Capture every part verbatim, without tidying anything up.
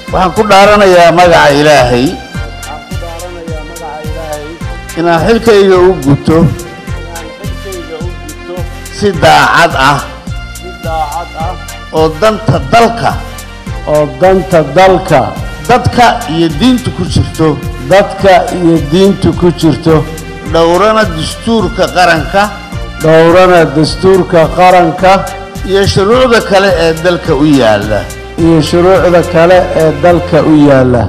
waxaan ku dhaaranayaa magaca Ilaahay waxaan ku dhaaranayaa magaca Ilaahay inaan xilkayga u guto inaan xilkayga u guto si daacad ah si daacad ah oo danta dalka oo danta dalka dadka iyo diinta ku jirto dadka iyo diinta ku jirto dhowrana dastuurka qaranka dhowrana dastuurka qaranka iyo shuruucda kale ee dalka u yaala iyo shuruucda kale ee dalka u yaala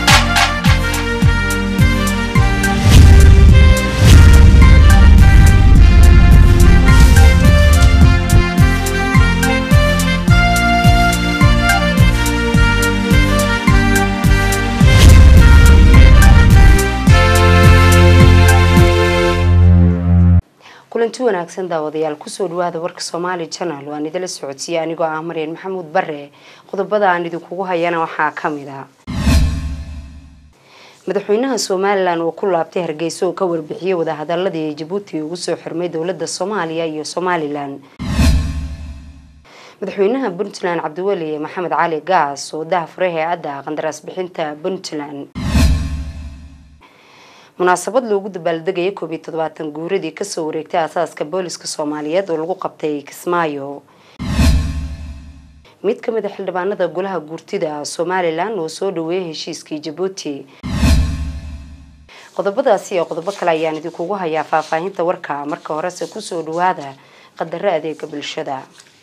kulanti wanaagsan daawadayaal kusoo dhawaada warka Somali Channel waan idin la socodsiiyay anigoo ah Maryan Maxamuud Barre qodobada aan idin kugu hayana waxa kamid ah madaxweynaha Soomaaliland oo ku laabtay Hargeysa oo ka warbixiyay wada hadaladii Djibouti ugu soo xirmay dawladda Soomaaliya iyo Somaliland madaxweynaha Puntland Cabdiweli Maxamed Cali Gaas oo daahfuray hay'adda qandaraas bixinta Puntland munaasabad loogu dabaaldegay koob iyo todobaatan guuradii ka soo wareegtay asaaska booliska Soomaaliyeed oo lagu qabtay Kismaayo mid ka mid ah xildhibaanada golaha guurtida Somaliland oo soo dhaweeyay heshiiskii Djibouti qodobadaasi iyo qodobo kale ayaan idin kugu hayaa faahfaahinta warka marka hore se ku soo dhawaada qadar adeega bulshada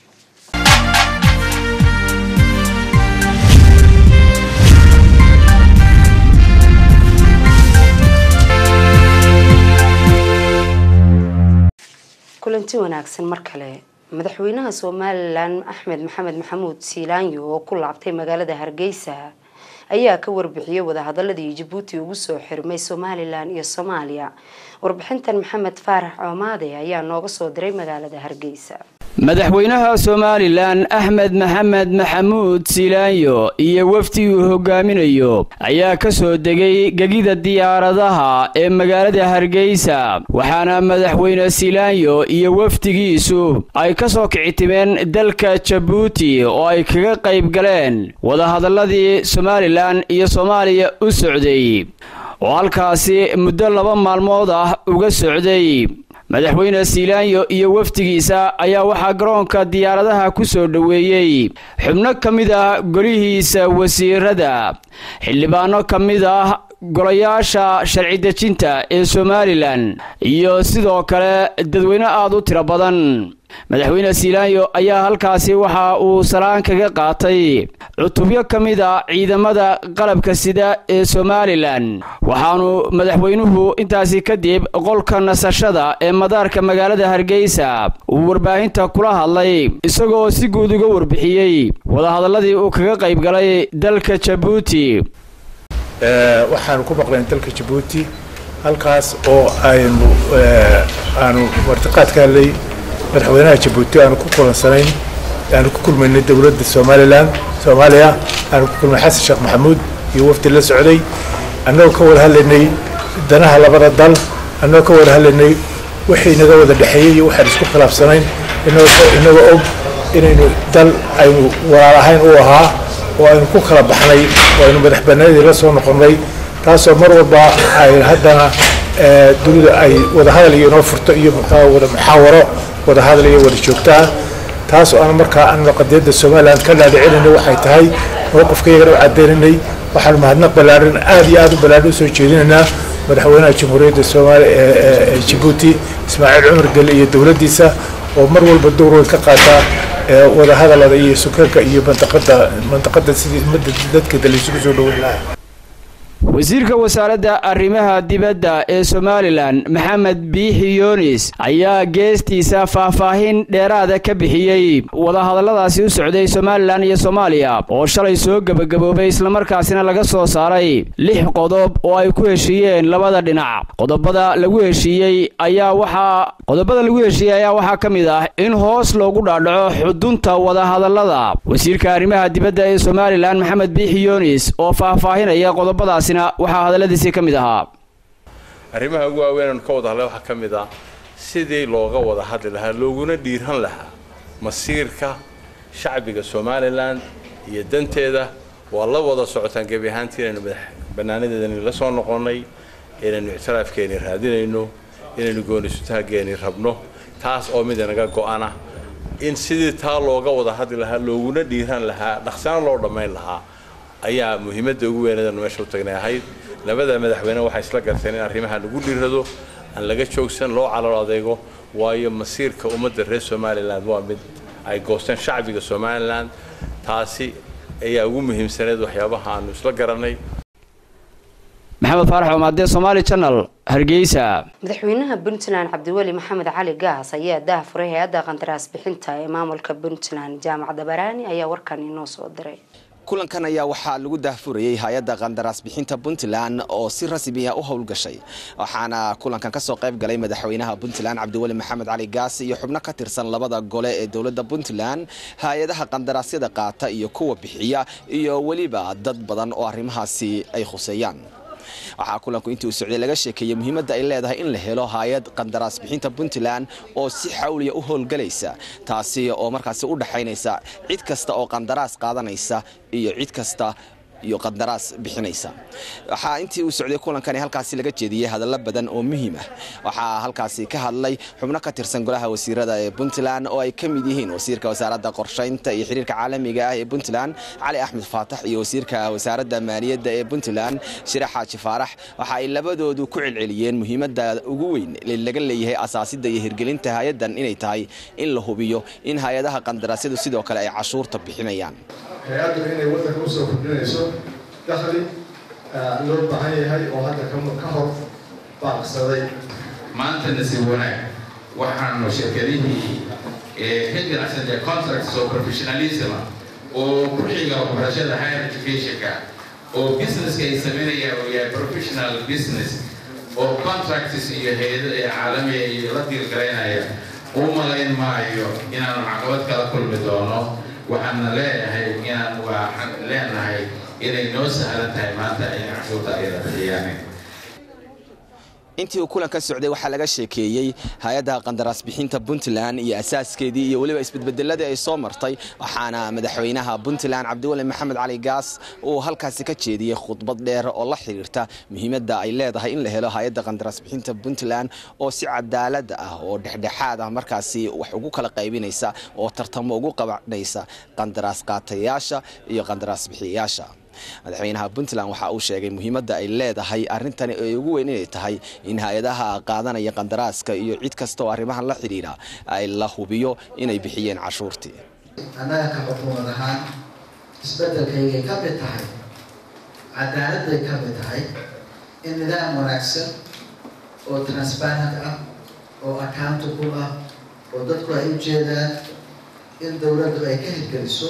kulanti wanaagsan mar kale madaxweynaha Soomaaliland Axmed Maxamed Maxamuud Siilaanyo oo ku laabtay magaalada Hargeysa ayaa ka warbixiyay wada hadaladii Djibouti ugu soo xirmay Somaliland iyo Soomaaliya warbixintan Maxamed Faarax Omaade ayaa nooga soo diray magaalada Hargeysa madaxweynaha Somaliland Axmed Maxamed Maxamuud Siilaanyo iyo wafdi uu hogaaminayo ayaa ka soo degay gagida diyaaradaha ee magaalada Hargeysa waxaana madaxweyne Siilaanyo iyo wafdigiisu ay ka soo kicitimeen dalka Djibouti oo ay kaga qayb galeen wada hadaladii Somaliland iyo Soomaaliya u socday oo halkaasi muddo laba maalmood ah uga socday madaxweyne Siilaanyo iyo wafdigiisa ayaa waxa garoonka diyaaradaha ku soo dhaweeyay xubno kamid ah golihiisa wasiirada xildhibaano kamid ah golayaasha sharci dejinta ee Somaliland iyo sidoo kale dadweyne aad u tiro badan madaxweyne Siilaanyo ayaa halkaasi waxa uu salaan kaga qaatay cutubyo kamid ah ciidamada qalabka sida ee Somaliland waxaanu madaxweynuhu intaasi kadib qolka nasashada ee madaarka magaalada Hargeysa uu warbaahinta kula hadlay isagoo si guud uga warbixiyay wada hadaladii uu kaga qayb galay dalka Djibouti ee waxaan ku maqlayn dalka Djibouti halkaas oo aynu aanu martiqaadka lay madaxweynaha Djibouti aanu ku kulansanayn aanu ku kulmaynay dawladda Somaliland Soomaaliya aanu ku kulmay Xasan Sheekh Maxamuud iyo wafdi la socday annagoo ka wada hadlaynay danaha labada dal annagoo ka wada hadlaynay wixii naga wada dhaxeeyay iyo waxa isku khilaafsanayn inagoo inagoo og inaynu dal aynu walaalahayn u ahaa oo aynu ku kala baxnay oo aynu madaxbannaanidii la soo noqonnay taasoo mar walba ay haddana dawladda ay wada hadal iyo noo furto iyo wada muxaawaro wada hadal iyo wada joogtaa taas oo aan markaa aan qadiyada Soomaaliland ka dhaadhicinay waxay tahay mowqifkayga oo cadeynay waxaan mahadnaq balaaran aad iyo aad u balaaran soo jeedinayna madaxweynaha Jamhuuriyadda Soomaaliya ee Djibouti Ismaaciil Cumar Gelle iyo dawladdiisa oo mar walba door weyn ka qaata wada hadalada iyo sukarka iyo mantaqada mantaqada sidii dadka dalxiiska soo dhaweeyay wasiirka wasaaradda arrimaha dibadda ee Somaliland Maxamed Biixi Yunis ayaa geestiisa faahfaahin dheeraad ah ka bixiyay wada hadaladaasi u socday Somaliland iyo Soomaaliya oo shalay soo gabagaboobay isla markaasina laga soo saaray lix qodob oo ay ku heshiiyeen labada dhinac qodobada lagu heshiiyay ayaa waxa qodobada lagu heshiiyay ayaa waxa kamid ah in hoos loogu dhaadhaco xudunta wada hadalada wasiirka arrimaha dibadda ee Somaliland Maxamed Biixi Yunis oo faahfaahinaya qodobadaas waxa hadaladiisa kamid ahaa arrimaha ugu waaweyn ka wada hadlay waxa kamid ah sidii looga wada hadli lahaa looguna dhiiran lahaa masiirka shacbiga Somaliland iyo danteeda والله وضع سعوتان قبي هانتين إنه بنانيد إنه لا صار نقوني إنه اعتراف كيني هذين إنه إنه نقول ستها كيني ربنا تاس أو مدنا جاكو أنا إن سيد تالو جوضة هذه لها لوجنا ديران لها نخسان لورد ما لها أي مهمة تقول أنا إنه مشروع تجني هاي لبدا مدحونا وحيسلك الثاني أريمها نقول لهذا أن لقيت شوكسن لو على رأيكو وهي مسير كأمة الرئيس سومالي لاند وامد أي قوستن شعبي كسومالي لاند تاسي أي أقوم مهم سند وحيابها عن وصل قرني محمد فرح ومعدي سومالي channel هرجيسة madaxweynaha Puntland Cabdiweli Maxamed Cali Gaas ayaa daahfuray hay'adda qandaraas bixinta ee maamulka Puntland jaamacadda Barani ayaa warkan inoo soo diray kulankan ayaa waxaa lagu daahfurayay hay'adda qandaraas bixinta Puntland oo si rasmi ah u howlgashay waxaana kulankan ka soo qayb galay madaxweynaha Puntland Cabdiweli Maxamed Cali Gaas iyo xubno ka tirsan labada gole ee dawladda Puntland hay'adaha qandaraasyada qaata iyo kuwa bixiya iyo waliba dad badan oo arrimahaasi ay khuseeyaan waxaa kulanku intii uu socday laga sheekeeyay muhiimadda ay leedahay in la helo hay'ad qandaraas bixinta Puntland oo si xawliya u howlgalaysa taasi oo markaas u dhaxaynaysa cid kasta oo qandaraas qaadanaysa iyo cid kasta iyo qandaraas bixinaysa waxa intii uu socday kulankani halkaasi laga jeediyay hadallo badan oo muhiim ah waxa halkaasi ka hadlay xubno ka tirsan golaha wasiirada ee Puntland oo ay kamid yihiin wasiirka wasaaradda qorsheynta iyo xiriirka caalamiga ah ee Puntland Cali Axmed Faatax iyo wasiirka wasaaradda maaliyadda ee Puntland Shirax Xaaji Faarax waxa ay labadoodu ku cilciliyeen muhiimadda ugu weyn ee laga leeyahay asaasidda iyo hirgelinta hay'adan inay tahay in la hubiyo in hay'adaha qandaraasyadu sidoo kale ay cashuurta bixinayaan hay'addu inay waddanka u soo kordhinayso dakhli loo baahan yahay oo hadda ka hor baaqsaday maanta nasiib wanaag waxaanu shirkadihii ka ganacsanay contracts oo professionalism oo ku xiga waxbarashada higher educationka oo businesska ay sameynayaan oo yahay professional business oo contracts iyo hay'adaha caalamiga iyo la diilgaraynaya u malayn maayo inaanu caqabad kala kulmi doono waxaan leeyahay inaan waxaan leenahay inay noo sahlan tahay maanta in cashuurta ay bixiyaan intii uu kulanka socday waxa laga sheekeeyay hay'adda qandaraas bixinta Puntland iyo asaaskeedii iyo waliba isbedbedeladii ay soo martay waxaana madaxweynaha Puntland Cabdiweli Maxamed Cali Gaas uu halkaasi ka jeediyay khudbad dheer oo la xiriirta muhiimadda ay leedahay in la helo hay'adda qandaraas bixinta Puntland oo si cadaalad ah oo dhexdhexaad ah markaasi wax ugu kala qaybinaysa oo tartamo ugu qabanaysa qandaraas qaatayaasha iyo qandaraas bixiyayaasha madaxweynaha Puntland waxa uu sheegay muhiimadda ay leedahay arintani ay ugu weyn inay tahay in hay'adaha qaadanaya qandaraaska iyo cid kasta oo arrimahan la xiriira ay la hubiyo inay bixiyeen cashuurtii anaga ka xukuumad ahaan isbedelkayga ka mid tahay cadaaladday ka mid tahay in nidaam wanaagsan oo transparent ah oo accountable ah oo dadku ay u jeedaan in dawladdu ay ka hirgeliso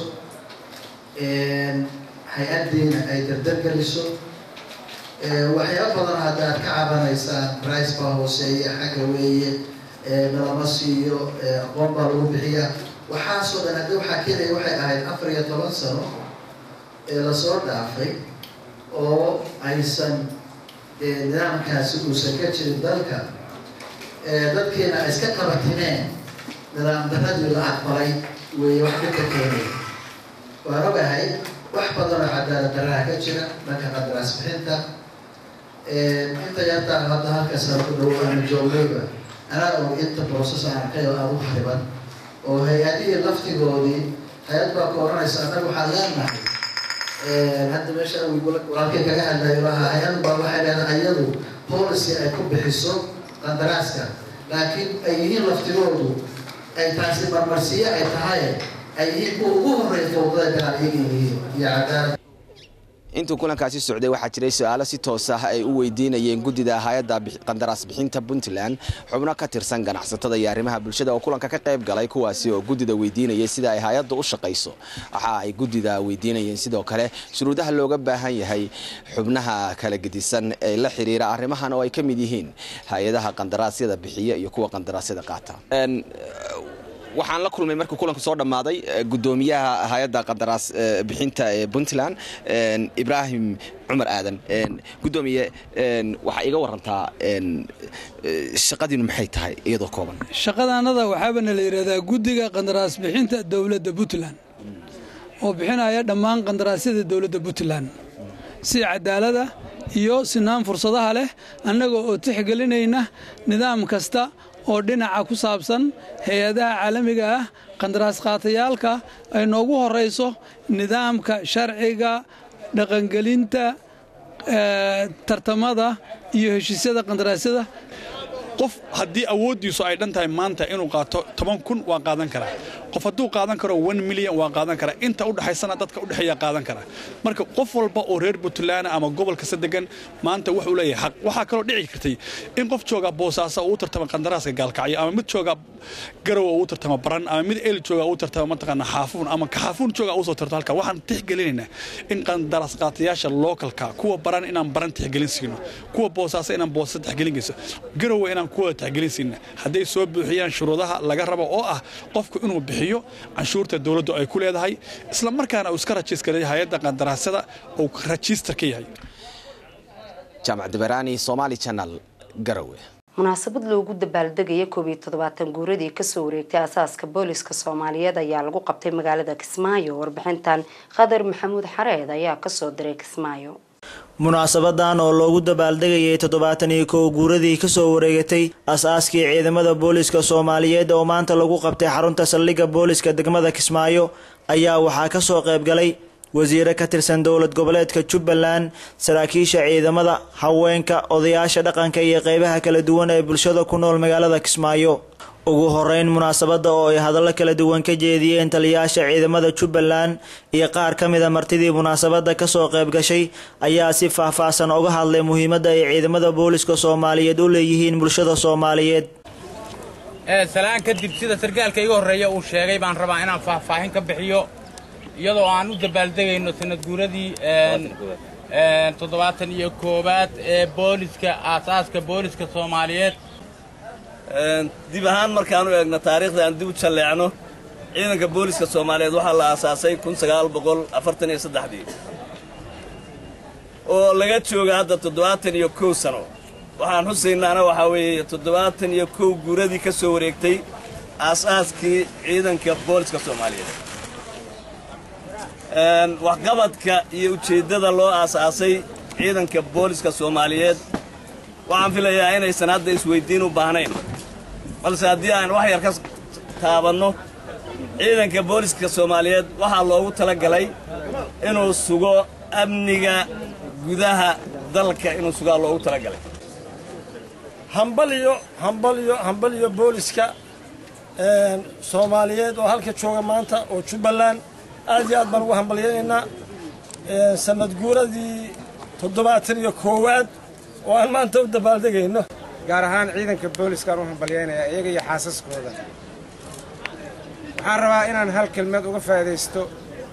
hay'addiina ay dardargeliso waxyaabo badan hadda aad ka cabanaysaan price baa hooseeya xagga weeye nalama siiyo aqoon baa lagu bixiya waxaasoo dhan hadda waxaa keenaya waxay ahayd afar iyo toban sano ee lasoo dhaafay oo aysan nidaamkaasi uusan ka jirin dalka dadkiina ay iska qabatimeen nidaam darradii la aqbalay weeye wax dhibka keenay waan ogahay wax badan oo cadaalad darraha ka jira dhanka qandaraas bixinta inta yartaan hadda halkaas ku dhow aanu joognayba anaa og inta process aan arkay oo aada u khariban oo hay-adihii laftigoodii hay-ad baa ka oranaysa annaga waxaan leenahay hadda meesha walaalkay kaga hadlayo lahaa hay-adu baa waxay leedahay iyadu policy ay ku bixiso qandaraaska laakiin ay yihiin laftigoodu ay taasi marmarsiye ay tahay ay yihiin kuwa ugu horreeya fowdada galaan iyaga yihiin iyo cadaalad intuu kulankaasi socday waxaa jiray su'aalo si toos ah ay u weydiinayeen guddida hay'adda qandaraas bixinta Puntland xubno ka tirsan ganacsatada iyo arrimaha bulshada oo kulanka ka qayb galay kuwaasi oo guddida weydiinayay sida ay hay'addu u shaqayso waxa ay guddida weydiinayeen sidoo kale shuruudaha looga baahan yahay xubnaha kala gedisan ee la xiriira arrimahan oo ay ka mid yihiin hay'adaha qandaraasyada bixiya iyo kuwa qandaraasyada qaata waxaan la kulmay markii kulanku soo dhamaaday gudoomiyaha hay'adda qandaraas bixinta ee Puntland Ibrahim Cumar Aadan gudoomiye waxa iga warantaa shaqadiinu maxay tahay iyadoo kooban shaqadaanada waxaaba la yiraahdaa guddiga qandaraas bixinta dawladda Puntland oo bixinaya dhammaan qandaraasyada dowladda Puntland si cadaalad ah iyo sinaan fursadaha leh annaga oo tixgelinayna nidaam kasta oo dhinaca ku saabsan hay'adaha caalamiga ah qandaraas qaatayaalka ay noogu horeyso nidaamka sharciga dhaqangelinta tartamada iyo heshiisyada qandaraasyada qof haddii awoodiisu ay dhan tahay maanta inuu qaato toban kun waa qaadan karaa qof hadduu qaadan karo one milyan waa qaadan karaa inta u dhaxaysana dadka u dhaxeeya qaadan karaa marka qof walba oo reer Puntland ama gobolka Sadegan maanta wuxuu leeyahay xaq waxa kale oo dhici kartay in qof jooga Boosaaso uu tartamo qandaraaska gaalkacyo ama mid jooga Garowe uu tartamo Baran ama mid El jooga uu tartamo mataqaana Xaafuun ama Xaafuun jooga uu soo tartamo halka waxaan tixgelinaynaa in qandaraas qaatayaasha localka kuwa Baran inaan Baran tixgelin siino kuwa Boosaaso inaan Boosaaso tixgelin geyso Garowe inaan kuwa tixgelin siino haday soo buuxiyaan shuruudaha laga rabo oo ah qofku inuu bixiyo canshuurta dawladdu ay ku leedahay isla markaana uu iska rajiiskaray hay'adda qandaraasada oo register ka yahay Jaamac Dabarani Somali Channel Garowe munaasabad loogu dabaaldegay koob iyo toddobaatan guuradii ka soo wareegtay asaaska booliska Soomaaliyeed ayaa lagu qabtay magaalada Kismaayo warbixintan Qadar Maxamuud Xareed ayaa ka soo diray Kismaayo munaasabadan oo loogu dabaaldegayay toddobaatan iyo kow guuradii ka soo wareegatay asaaskii ciidamada booliska Soomaaliyeed oo maanta lagu qabtay xarunta saldhigga booliska degmada Kismaayo ayaa waxaa ka soo qayb galay wasiiro ka tirsan dowlad goboleedka Jubbaland saraakiisha ciidamada haweenka odayaasha dhaqanka iyo qaybaha kala duwan ee bulshada ku nool magaalada Kismaayo ugu horeyn munaasabada oo ay hadallo kala duwan ka jeediyeen taliyaasha ciidamada Jubbaland iyo qaar kamid ah martidii munaasabada ka soo qayb gashay ayaa si faahfaahsan uga hadlay muhiimadda ay ciidamada booliska Soomaaliyeed u leeyihiin bulshada Soomaaliyeed ee salaan kadib sida sargaalka iga horeeya uu sheegay baan rabaa inaan faahfaahin ka bixiyo iyadoo aan u dabaaldegayno sanad guuradii ee toddobaatan iyo koowaad ee booliska asaaska booliska Soomaaliyeed dib ahaan markaan u eegno taariikhda aan dib u jaleecno ciidanka booliska Soomaaliyeed waxa la aasaasay kun sagaal boqol afartan iyo saddex oo laga jooga hadda toddobaatan iyo kow sano waxaan xusaynaana waxa weeye toddobaatan iyo kow guuradii ka soo wareegtay aasaaskii ciidanka booliska Soomaaliyeed een waxqabadka iyo ujeedada loo aasaasay ciidanka booliska Soomaaliyeed waxaan filayaa inaysan hadda isweydiin u baahnayn balse haddii aan wax yar ka taabanno ciidanka booliska Soomaaliyeed waxaa loogu talagalay inuu sugo amniga gudaha dalka inuu sugaa loogu talagalay hambaliyo hambaliyo hambaliyo booliska ee Soomaaliyeed oo halka jooga maanta oo Jubbaland aad iyo aad baan ugu hambalyeynaa ee sanad guuradii toddobaatan iyo koowaad oo aan maanta u dabaaldegayno gaar ahaan ciidanka booliska oo hambalyeynaya iyaga iyo xaasaskooda waxaan rabaa inaan hal kelmad uga faa'iideysto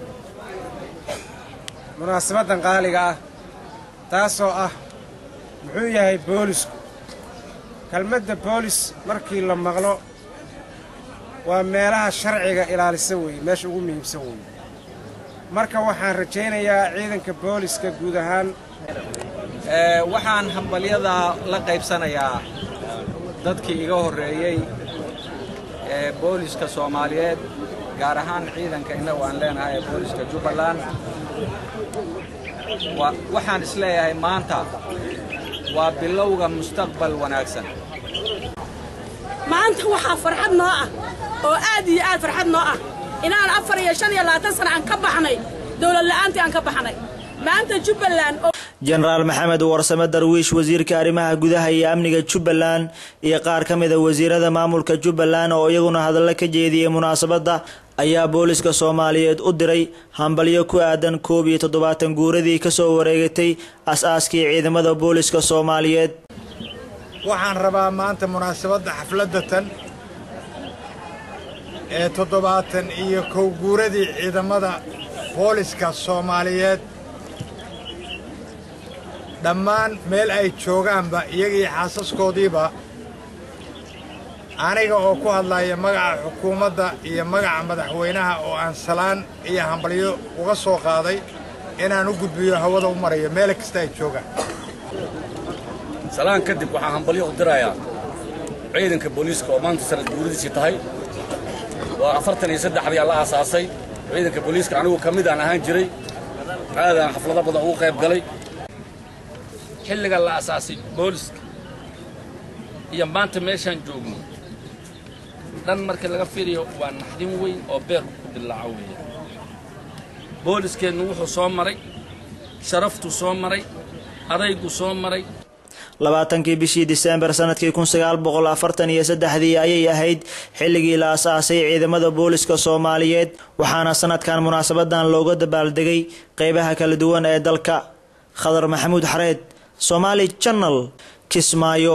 munaasabadan qaaliga ah taasoo ah muxuu yahay boolisku kelmadda boolis markii la maqlo waa meelaha sharciga ilaalisa weeye meesha ugu muhiimsan weeye marka waxaan rajaynayaa ciidanka booliska guud ahaan ee waxaan hambalyada la qaybsanayaa dadkii iga horeeyay ee booliska Soomaaliyeed gaar ahaan ciidanka inagu aan leenahay ee booliska Jubbaland waxaan isleeyahay maanta waa bilowga mustaqbal wanaagsan maanta waxa farxad noo ah oo aad iyo aad farxad noo ah inaan afar iyo shan iyo labaatan sano aan ka baxnay dawlad la'aantii aan ka baxnay maanta Jubbaland General Maxamed Warsame Darwiish wasiirka arrimaha gudaha iyo amniga Jubbaland iyo qaar kamid ah wasiirada maamulka Jubbaland oo iyaguna hadallo ka jeediyay munaasabada ayaa booliska Soomaaliyeed u diray hambalyo ku aadan koob iyo toddobaatan guuradii ka soo wareegatay asaaskii ciidamada booliska Soomaaliyeed waxaan rabaa maanta munaasabada xafladda tan ee toddobaatan iyo kow guuradii ciidamada booliska Soomaaliyeed dhammaan meel ay joogaanba iyagii xaasaskoodiiba aniga oo ku hadlaya magaca xukuumadda iyo magaca madaxweynaha oo aan salaan iyo hambalyo uga soo qaaday inaan u gudbiyo hawada u marayo meel kasta ay joogaan salaan kadib waxaan hambalyo u dirayaa ciidanka booliska oo maanta sanad guuradiisii tahay waa afartan iyo saddex ayaa la aasaasay ciidanka booliiska anigu ka mid aan ahaan jiray aadaan xaflado badan ugu qayb galay xilliga la asaasay booliiska iyo maanta meeshaan joogno dhan markii laga fiiriyo waa naxdin weyn oo beerku ku dilaaco weeye booliiskeennu wuxuu soo maray sharaftu soo maray adaygu soo maray labaatankii bishii Diseembar sanadkii kun sagaal boqol afartan iyo saddex-dii ayay ahayd xilligii la aasaasay ciidamada booliska Soomaaliyeed waxaana sanadkan munaasabadan looga dabaaldegay qaybaha kala duwan ee dalka. Khadar Maxamuud Xareed, Somali Channel, Kismaayo.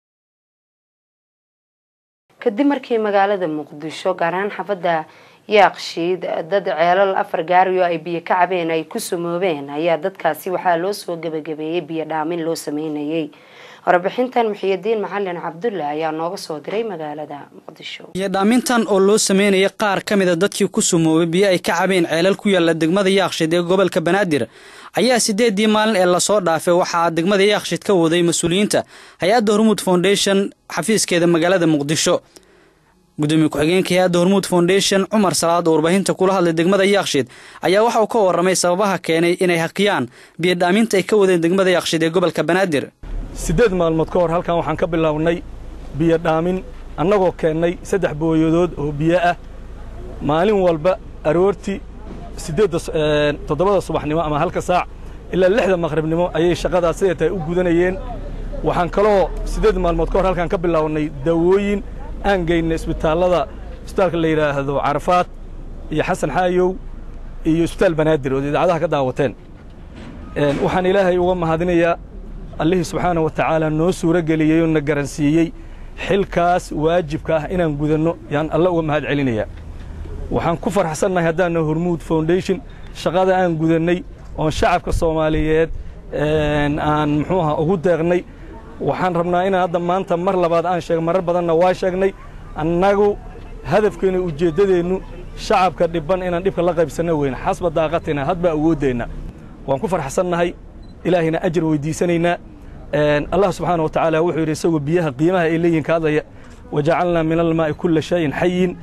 kadib markii magaalada Muqdisho gaar ahaan xaafada Yaaqshiid dad ceelal afar gaariyo ay biyo ka cabeen ay ku sumoobeen ayaa dadkaasi waxaa loo soo gabagabeeyay biyo dhaamin loo sameynayay. warbixintan Muxyidiin Macalin Cabdulla ayaa nooga soo diray magaalada Muqdisho. biyo dhaamintan oo loo sameynayay qaar kamid ah dadkii ku sumoobay biyo ay ka cabeen ceelal ku yaala degmada Yaaqshiid ee gobolka Banaadir ayaa sideedii maalin ee la soo dhaafay waxa degmada Yaaqshiid ka waday mas'uuliyiinta hay'adda Hormuud Foundation xafiiskeeda magaalada Muqdisho. gudoomiye ku-xigeenka hay'adda Hormuud Foundation Umar Salaad oo warbaahinta kula hadlay degmada Yaaqshiid ayaa waxa uu ka waramay sababaha keenay inay haqiyaan biyo dhaaminta ay ka wadeen degmada Yaaqshiid ee gobolka Banaadir. sideed maalmood ka hor halkan waxaan ka bilownay biyo dhaamin annagoo keenay saddex booyadood oo biyo ah maalin walba aroortii sideed toddobada subaxnimo ama halka saac ilaa lixda maqribnimo ayay shaqadaas sideetay u gudanayeen. waxaan kaloo sideed maalmood ka hor halkan ka bilownay dawooyin aan geynay isbitaalada isbitaalka la yiraahdo Carafaad iyo Xasan Xaayow iyo isbitaal Banaadir oo idaacadaha ka daawateen. een waxaan Ilaahay uga mahadinayaa Allah subhanahu wa ta'ala noo suura galiyay oo na garansiiyay xilkaas waajibka ah inaan gudano yaan Allah uga mahad celinaya. waxaan ku faraxsanahay haddana Hormuud Foundation shaqada aan gudanay oo shacabka Soomaaliyeed een aan muxuuha ugu deeqnay waxaan rabnaa in hadda maanta mar labaad aan sheeg marar badanna waa sheegnay annagu hadafkeena ujeedadeenu shacabka dhiban inaan dhibka la qaybsano weyn xasba daaqatina hadba awoodeena waan ku faraxsanahay ilaahina ajir weydiisanayna een Allah subhanahu wa ta'ala wuxuu yiri isagu biyaha qiimaha ay leeyihiin ka hadlaya waja'alna min al-maa'i kulli shay'in hayyin.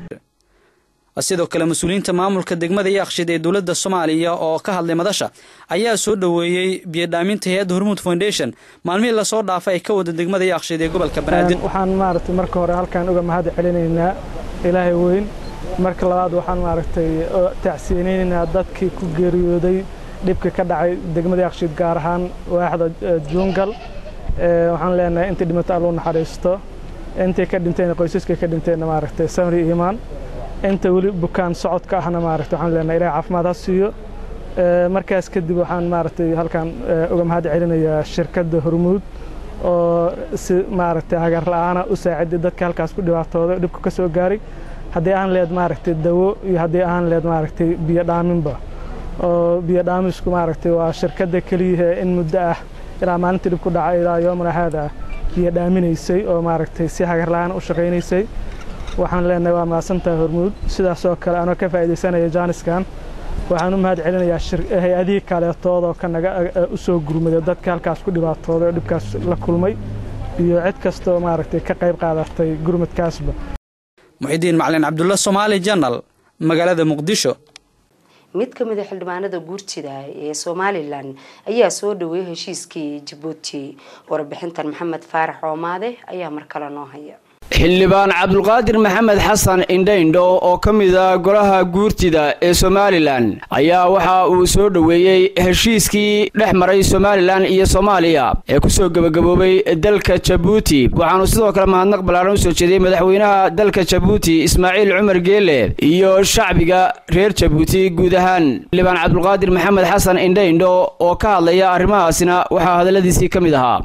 sidoo kale mas'uuliyiinta maamulka degmada Yaaqshiid ee dawladda Soomaaliya oo ka hadlay madasha ayaa soo dhaweeyay biyo dhaaminta hay'adda Hormuud Foundation maalmihii la soo dhaafay ay ka wada degmada Yaaqshiid ee gobolka Banaadir. waxaan maaragtay marka hore halkan uga mahad celinaynaa Ilaahay weyn marka labaad waxaan maaragtay tacsiinaynaa dadkii ku geeriyooday dhibka ka dhacay degmada Yaaqshiid gaar ahaan waaxda Jungal ee waxaan leenahay intii dhimata Alla u naxariisto intii ka dhinteen qoysaska ka dhinteen maaragtay samri iimaan inta wali bukaan socodka ahna maaragtay waxaan leenahay Ilaahay caafimaad ha siiyo. markaas kadib waxaan maaragtay halkan uga mahad celinayaa shirkadda Hormuud oo si maaragtay hagar la'aana u saaciday dadka halkaas ku dhibaatooday dhibka ka soo gaaray haddii aan leed maaragtay dawo iyo haddii aan leed maaragtay biyo dhaaminba oo biyo dhaamisku maaragtay waa shirkadda kaliya in muddo ah ilaa maalintii dhib ku dhacay ilaa yoomana hada biyo dhaaminaysay oo maaragtay si hagar la'aan u shaqaynaysay. waxaan leenahay waa maasantahay Hormuud sidaas oo kale anoo ka faa'iideysanaya jaaniskan waxaan u mahad celinayaa hay'adihii kaleetooda oo ka naga u soo gurmaday dadka halkaas ku dhibaatooday oo dhibkaas la kulmay iyo cid kasta oo maaragtay ka qayb qaadatay gurmadkaasba. Muxyidiin Macalin Cabdulla, Somali Channel, magaalada Muqdisho. mid ka mid ah xildhibaanada guurtida ee Somaliland ayaa soo dhaweeyay heshiiskii Djibouti. warbixintan Maxamed Faarax Oomaade ayaa mar kale noo haya. xildhibaan Cabdulqaadir Maxamed Xasan Indhaindho oo ka mid ah golaha guurtida ee Somaliland ayaa waxa uu soo dhaweeyay heshiiskii dhex maray Somaliland iyo Soomaaliya ee ku soo gabagaboobay dalka Djibouti. waxaanu sidoo kale mahadnaq balaaran u soo jeediyay madaxweynaha dalka Djibouti Ismaaciil Cumar Geele iyo shacbiga reer Djibouti guud ahaan. xildhibaan Cabdulqaadir Maxamed Xasan Indhaindho oo ka hadlaya arrimahaasina waxa hadaladiisii ka mid ahaa.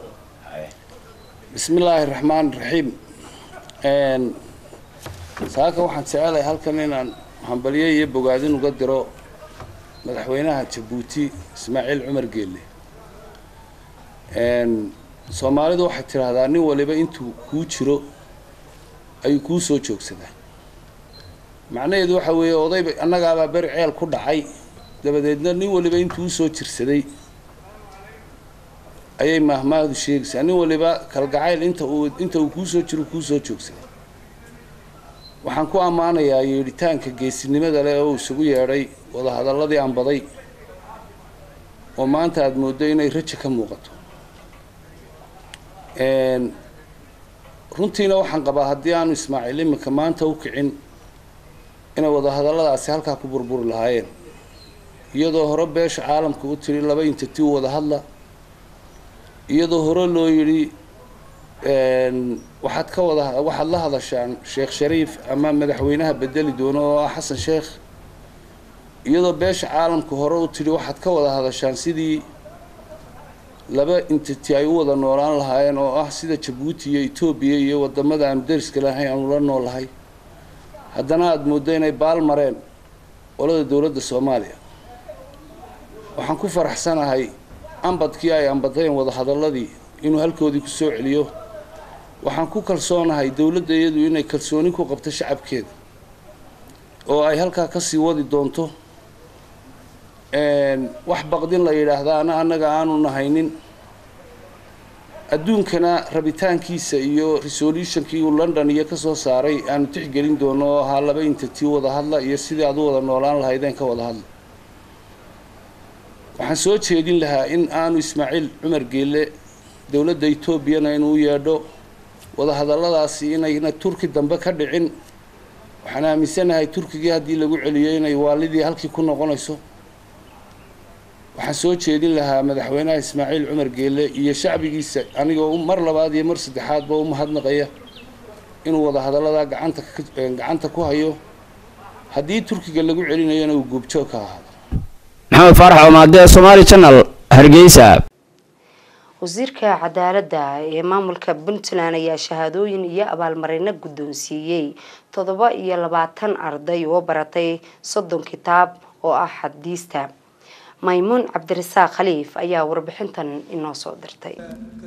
bismillaahi raxmaani raxiim. een saaka waxaan jecelahay halkan inaan hambalyo iyo bogaadin uga diro madaxweynaha Djibouti Ismaaciil Cumar Geele. een Soomaalidu waxay tiraahdaa nin waliba intuu ku jiro ay ku soo joogsadaa. macnaheedu waxa weeye odayba annagaaba bar ceel ku dhacay dabadeedna nin waliba intuu soo jirsaday ayay mahmaadu sheegaysaa nin waliba kalgacayl inta uu inta uu ku soo jiro ku soo joogsaday. waxaan ku ammaanayaa yeedhitaanka geesinimada leh oo isugu yeedhay wadahadalladii aan baday oo maanta aad mooddo inay rajo ka muuqato runtiina waxaan qabaa haddii aanu ismaaciil iminka maanta u kicin inay wadahadalladaasi halkaa ku burburi lahaayeen iyadoo hore beesha caalamka u tiri laba intati u wada hadla iyadoo hore loo yidhi waxaad ka wada waxaad la hadashaan sheekh shariif ama madaxweynaha bedeli doono oo ah xasan sheekh iyadoo beesha caalamka hore u tiri waxaad ka wada hadashaan sidii laba intati ay u wada noolaan lahaayeen oo ah sida Jabuuti iyo Itoobiya iyo wadamada aan dariska lahayn aan ula noolahay haddana aad mooddo inay baal mareen olada dowladda Soomaaliya waxaan ku faraxsanahay ambadkii ay ambadeen wada hadalladii inuu halkoodii ku soo celiyo waxaan ku kalsoonahay dowladda iyadu inay kalsooni ku qabto shacabkeeda oo ay halkaa ka sii wadi doonto wax baqdin la yiraahdaana annaga aanu nahaynin adduunkana rabitaankiisa iyo resolutionkii uu London iyo ka soo saaray aanu tixgelin doono oo ahaa laba intati wada hadla iyo sidii aad u wada noolaan lahaydeen ka wada hadla waxaan soo jeedin lahaa in aanu Ismaaciil Cumar Geelle dowladda Itoobiyana inuu yeedho wada hadalladaasi inayna Turki dambe ka dhicin waxaan aaminsanahay Turkiga haddii lagu celiyo inay waalidii halkii ku noqonayso waxaan soo jeedin lahaa madaxweynaha Ismaaciil Cumar Geelle iyo shacbigiisa anigoo mar labaad iyo mar saddexaad ba u mahadnaqaya inuu wada hadallada gacanta gacanta ku hayo haddii Turkiga lagu celinayana uu goobjoog ka ahaado maxamed faarax omaade Somali Channel Hargeysa wasiirka cadaaladda ee maamulka Puntland ayaa shahaadooyin iyo abaalmarino guddoonsiiyay toddoba iyo labaatan arday oo baratay soddon kitaab oo ah xadiista maymuun cabdirasaaq khaliif ayaa warbixintan inoo soo dirtay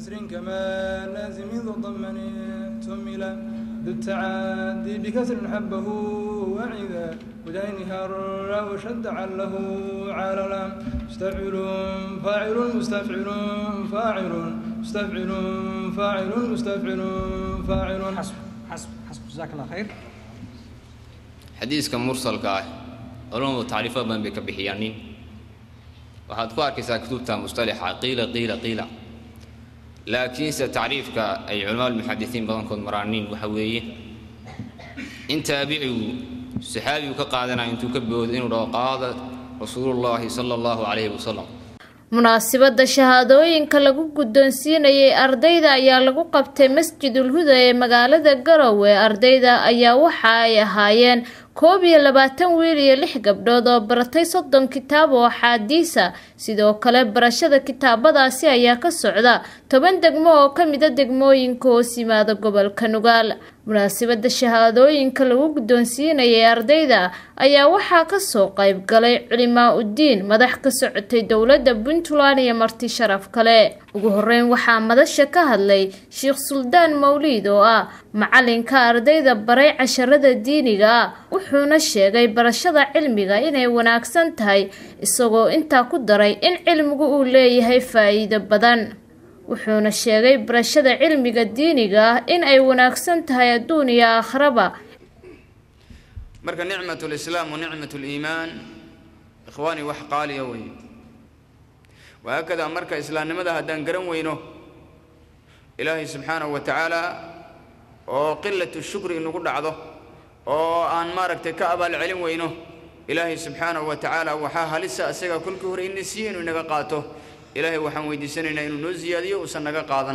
بالتعادي بكسر حبه وعذا ودينها الرا وشد عله عللا مستفعل فاعل مستفعل فاعل مستفعل فاعل مستفعل فاعل حسب حسب حسب جزاك الله خير حديث كمرسل كاه علوم وتعريفات من بكبحيانين waxaad ku arkaysaa kutubta mustalaxa qiila qiila qiila laakiin sa taariifka ay culimada muhaddisiin badankood maraanin waxa weeye in taabicu saxaabi ka qaadanay intuu ka bood inuu dhaw qaada rasuulullaahi sallallahu alayhi wasallam munaasabada shahaadooyinka lagu guddoonsiinayay ardayda ayaa lagu qabtay Masjidul Huda ee magaalada Garowe ardayda ayaa waxa ay ahaayeen koob iyo labaatan wiil iyo lix gabdhood oo baratay soddon kitaab oo xadiisa sidoo kale barashada kitaabadaasi ayaa ka socda toban degmo oo kamid ah degmooyinka hoos yimaada gobolka Nugaal munaasabada shahaadooyinka lagu guddoonsiinayay ardayda ayaa waxaa ka soo qayb galay culimaa u diin madax ka socotay dowladda Puntland iyo marti sharaf kale ugu horeyn waxaa madasha ka hadlay Sheekh Suldaan Mawlid oo ah macalinka ardayda baray casharada diiniga wuxuuna sheegay barashada cilmiga inay wanaagsan tahay isagoo inta ku daray in cilmigu uu leeyahay faa'iido badan wuxuuna sheegay barashada cilmiga diiniga in ay wanaagsan tahay adduun iyo aakhiraba marka nicmatul islaam wa nicmatul iimaan ikhwaani wax qaaliya way وهكذا مركز إسلامنا هدان قرن وينه إلهي سبحانه وتعالى وقلة الشكر إنه قد عضه وأن مارك تكأب العلم وينه إلهي سبحانه وتعالى وحاها لسه أسيقى كل كهر إن سين ونقاقاته إلهي وحمويد سنين إنه نزيادي وسنقا قاضا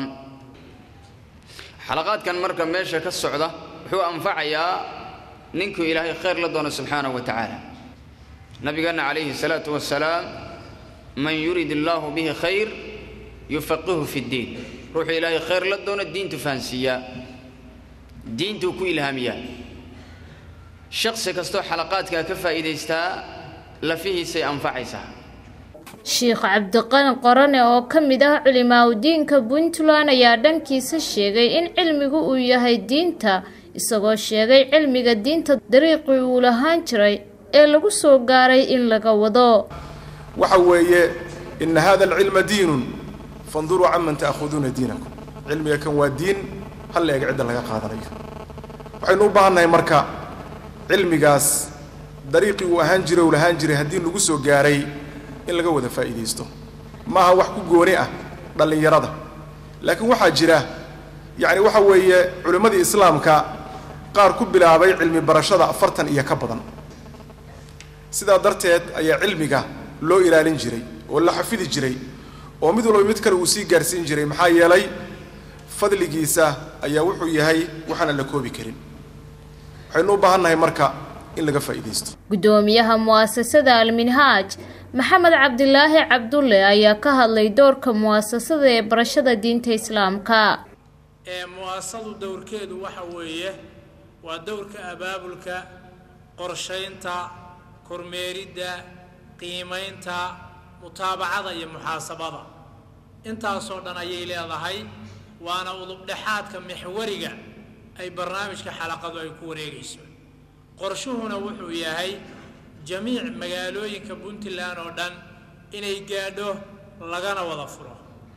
حلقات كان مركز ماشا كالسعودة هو أنفع يا ننكو إلهي خير لدونا سبحانه وتعالى نبينا عليه الصلاة والسلام من يريد الله به خير يفقهه في الدين روح إلهي خير لدون الدين تفانسيا دين تكو إلهاميا شخص كستو حلقات كفا إذا استا لفيه سيأنفعيسا Sheekh Cabdiqani Qorane oo kamid ah culimaa u diinka Puntland ayaa dhankiisa sheegay in cilmigu uu yahay diinta isagoo sheegay cilmiga diinta dariiqii uu lahaan jiray ee lagu soo gaaray in laga wado وحوي إن هذا العلم دين فانظروا عمن تأخذون دينكم علمي كان ودين هل يقعد لك قادرية وحين نوبهنا مركا cilmigaas dariiqii uu ahaan jiray uu lahaan jiray haddii lagu soo gaaray in laga wada faa'iidaysto maaha wax ku gooni ah dhallinyarada laakiin waxaa jira yacni waxa weeye culimmadii islaamka qaar ku bilaabay cilmi barashada afartan iyo ka badan sidaa darteed ayaa cilmiga loo ilaalin jiray oo la xafidi jiray oo mid walba mid kale uu sii gaarsiin jiray maxaa yeelay fadligiisa ayaa wuxuu yahay waxaana la koobi karin waxaynu u baahannahay marka in laga faa'iidaysto gudoomiyaha mu'asasada Al-Minhaj Maxamed Cabdilaahi Cabdulle ayaa ka hadlay doorka mu'asasada ee barashada diinta Islaamka ee mu'asasadu doorkeedu waxa weeye waa doorka abaabulka qorsheynta kormeeridda qiimeynta mutaabacada iyo muhaasabada intaas oo dhan ayay leedahay waana udub dhaxaadka mixwariga ay barnaamijka xalaqadu ay ku wareegayso qorshuhuna wuxuu yahay jamiic magaalooyinka Puntland oo dhan inay gaadho lagana wada furo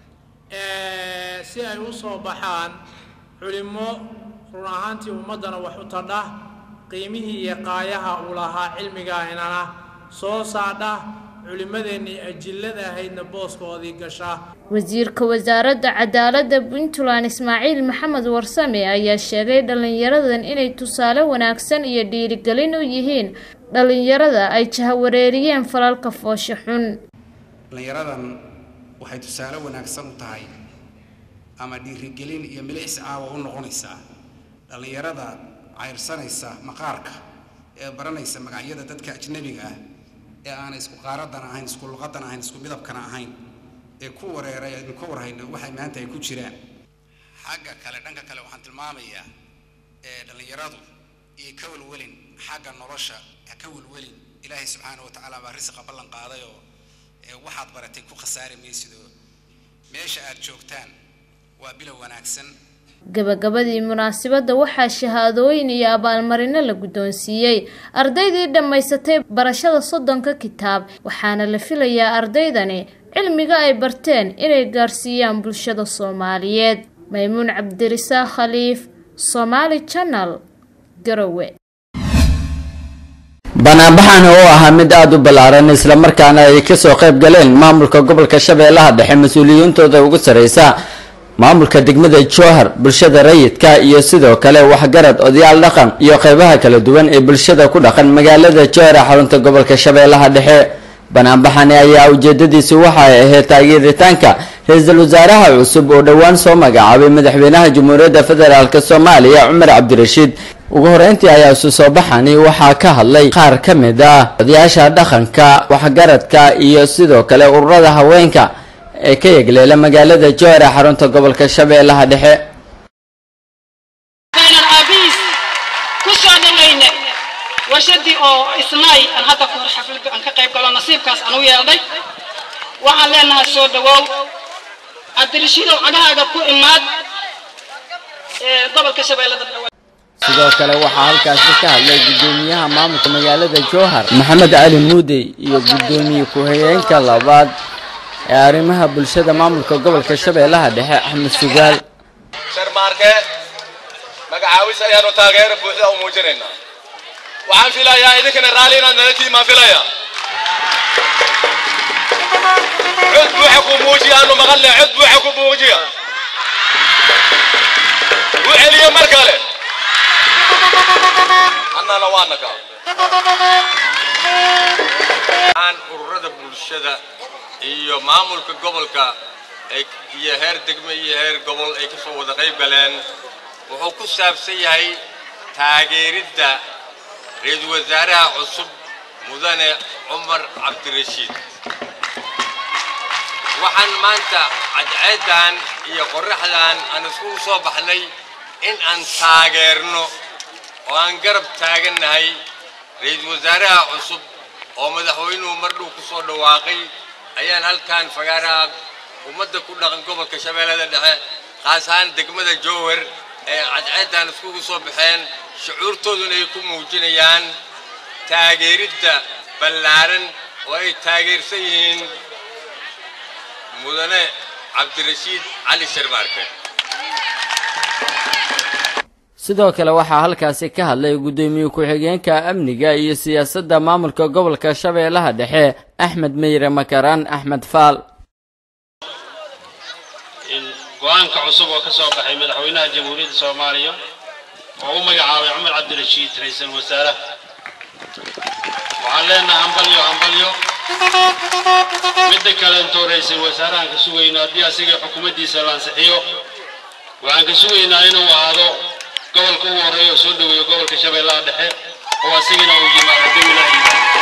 ee si ay u soo baxaan culimo run ahaantii ummadana wax u tadha qiimihii iyo qaayaha u lahaa cilmigaahina soo saadha culimadeennii ajillada ahaydna booskoodii gasha wasiirka wasaaradda cadaaladda Puntland Ismaaciil Maxamed Warsame ayaa sheegay dhalinyaradan inay tusaale wanaagsan iyo dhiirigelin u yihiin dhalinyarada ay jahawareeriyeen falalka foosha xun dhalinyaradan waxay tusaale wanaagsan u tahay ama dhiirigelin iyo milicis aawa u noqonaysaa dhalinyarada cayrsanaysa maqaarka ee baranaysa magacyada dadka ajnabiga ah ee aan isku qaaradan ahayn isku luqadan ahayn isku midabkana ahayn ee ku wareeray ee ku warhayna waxay maanta ay ku jiraan xagga kale dhanka kale waxaan tilmaamayaa ee dhalinyaradu iyo ka walwalin xagga nolosha ka walwalin ilaahay subxaanahu wa ta'aala baa risqa ballan qaaday oo ee waxaad baratay ku khasaari maysido meesha aad joogtaan waa bilow wanaagsan gabagabadii munaasabada waxaa shahaadooyin iyo abaalmarino la guddoonsiiyay ardaydii dhammaysatay barashada soddonka kitaab waxaana la filayaa ardaydani cilmiga ay barteen inay gaarsiiyaan bulshada Soomaaliyeed Maymuun Cabdirisaaq Khaliif Somali Channel Garowe banaanbaxan oo ahaa mid aad u ballaaran isla markaana ay ka soo qayb galeen maamulka gobolka Shabeellaha Dhexe mas'uuliyintooda ugu sareysa maamulka degmada Jowhar bulshada rayidka iyo sidoo kale waxgarad odayaal dhaqan iyo qaybaha kala duwan ee bulshada ku dhaqan magaalada Jowhar xarunta gobolka Shabeellaha Dhexe banaanbaxan ayaa ujeedadiisu waxa ay ahayd taageeritaanka ra'iisul wasaaraha cusub oo dhawaan soo magacaabay madaxweynaha Jamhuuriyadda Federaalka Soomaaliya Cumar Cabdirashiid ugu horeyntii ayaa isu soo baxani waxaa ka hadlay qaar ka mid ah odayaasha dhaqanka waxgaradka iyo sidoo kale ururada haweenka ee ka yagleela magaalada Jowhar xarunta gobolka Shabeellaha Dhexe warshadii oo isnaay aan hadda ku xaflad aan ka qayb galo nasiibkaas aan u yeelday waxaan leenahay soo dhawow Cabdirashiid oo cagahaaga ku imaad ee gobolka Shabeellaha Dhexe sidoo kale waxaa halkaas ka hadlay gudoomiyaha maamulka magaalada Jowhar Maxamed Cali Muudey iyo gudoomiye ku-xigeenka labaad ee arrimaha bulshada maamulka gobolka Shabeellaha Dhexe Axmed Sugaal sharmaarke magacaawis ayaanu taageero buuxda u muujinaynaa waxaan filayaa idinkana raali inaad nala tiimaan filaya cod buuxa ku muujiya aanu maqalnay cod buuxa ku muujiya u celiya mar kale annana waa naga aan ururada bulshada iyo maamulka gobolka iyo heer degmo iyo heer gobol ay ka soo wada qayb galeen wuxuu ku saabsan yahay taageeridda ra'iisul wasaaraha cusub mudane Cumar Cabdirashiid waxaan maanta cadceedan iyo qorraxdan aan isku soo baxnay in aan taageerno oo aan garab taaganahay ra'iisul wasaaraha cusub oo madaxweynuhu mar dhow ku soo dhawaaqay ayaan halkaan fagaaraha ummadda ku dhaqan gobolka Shabeellaha Dhexe khaas ahaan degmada Jowhar ee cadceedan isku soo baxeen shucuurtooduna ay ku muujinayaan taageeridda ballaaran oo ay taageersan yihiin mudane Cabdirashiid Cali Sharmaarke sidoo kale waxaa halkaasi ka hadlay gudoomiye ku-xigeenka amniga iyo siyaasadda maamulka gobolka Shabeellaha Dhexe Axmed Meyre Makaraan Axmed Faal. go'aanka cusub oo ka soo baxay madaxweynaha jamhuuriyadda Soomaaliya oo uu magacaabay Cumar Cabdirashiid ra'iisul wasaaraha waxaan leenahay hambalyo hambalyo midda kale intuu ra'iisul wasaaraha ka sugayno haddii asiga xukuumaddiisa la ansixiyo waxaan ka sugaynaa inuu ahaado gobolka ugu horeeya oo soo dhaweeyo gobolka Shabeellaha Dhexe oo asigana uu yimaado dowladda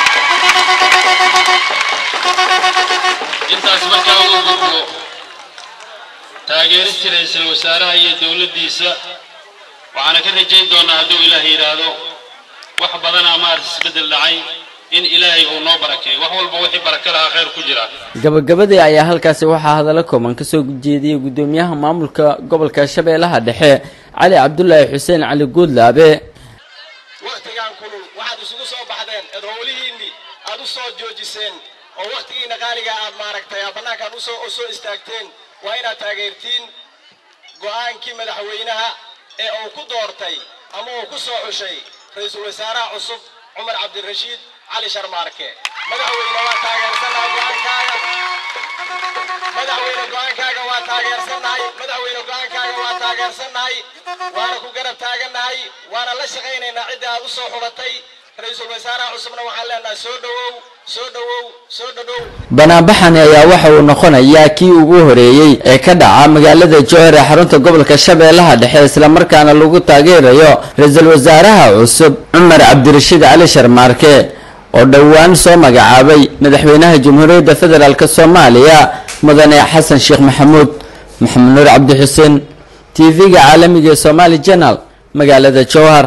intaas markaa uu gudbo taageerista ra'iisul wasaaraha iyo dowladdiisa waxaana ka rajayn doonaa hadduu ilaahay yiraahdo wax badan ama isbedel dhacay in ilaahay uu noo barakeeyo wax walba wixii baraka lahaa khayr ku jira. gabagabadii ayaa halkaasi waxaa hadallo kooban ka soo jeediyay gudoomiyaha maamulka gobolka Shabeellaha Dhexe Cali Cabdullaahi Xuseen Cali Guudlaabe. waqtigan kulul waxaad isugu soo baxdeen eedowlihiinni aad u soo joojiseen oo waqtigiina qaaliga aad maaragtay banaankan u soo soo istaagteen waa inaad taageertiin go'aankii madaxweynaha ee uu ku doortay ama uu ku soo xushay ra'iisul wasaaraha cusub Cumar Cabdirashiid علي شرماركة مدحوينا واتاجر سنة وقان كاجا مدحوينا قان كاجا واتاجر سنة مدحوينا قان كاجا واتاجر سنة وانا كوجرب تاجرناي وانا لا شقينا نعدة أوصل حرتي رئيس الوزراء عصمنا وحلنا سودو سودو سودو banaanbaxan ayaa waxa uu noqonayaa kii ugu horeeyay ee ka dhaca magaalada Jowhar ee xarunta gobolka Shabeellaha Dhexe isla markaana lagu taageerayo ra'iisul wasaaraha cusub Cumar Cabdirashiid Cali Sharmaarke oo dhawaan soo magacaabay madaxweynaha Jamhuuriyadda Federaalka Soomaaliya Mudane Xasan Sheekh Maxamuud Maxamed Nuur Cabdi Xuseen T V-ga caalamiga ee Somali Channel magaalada Jowhar.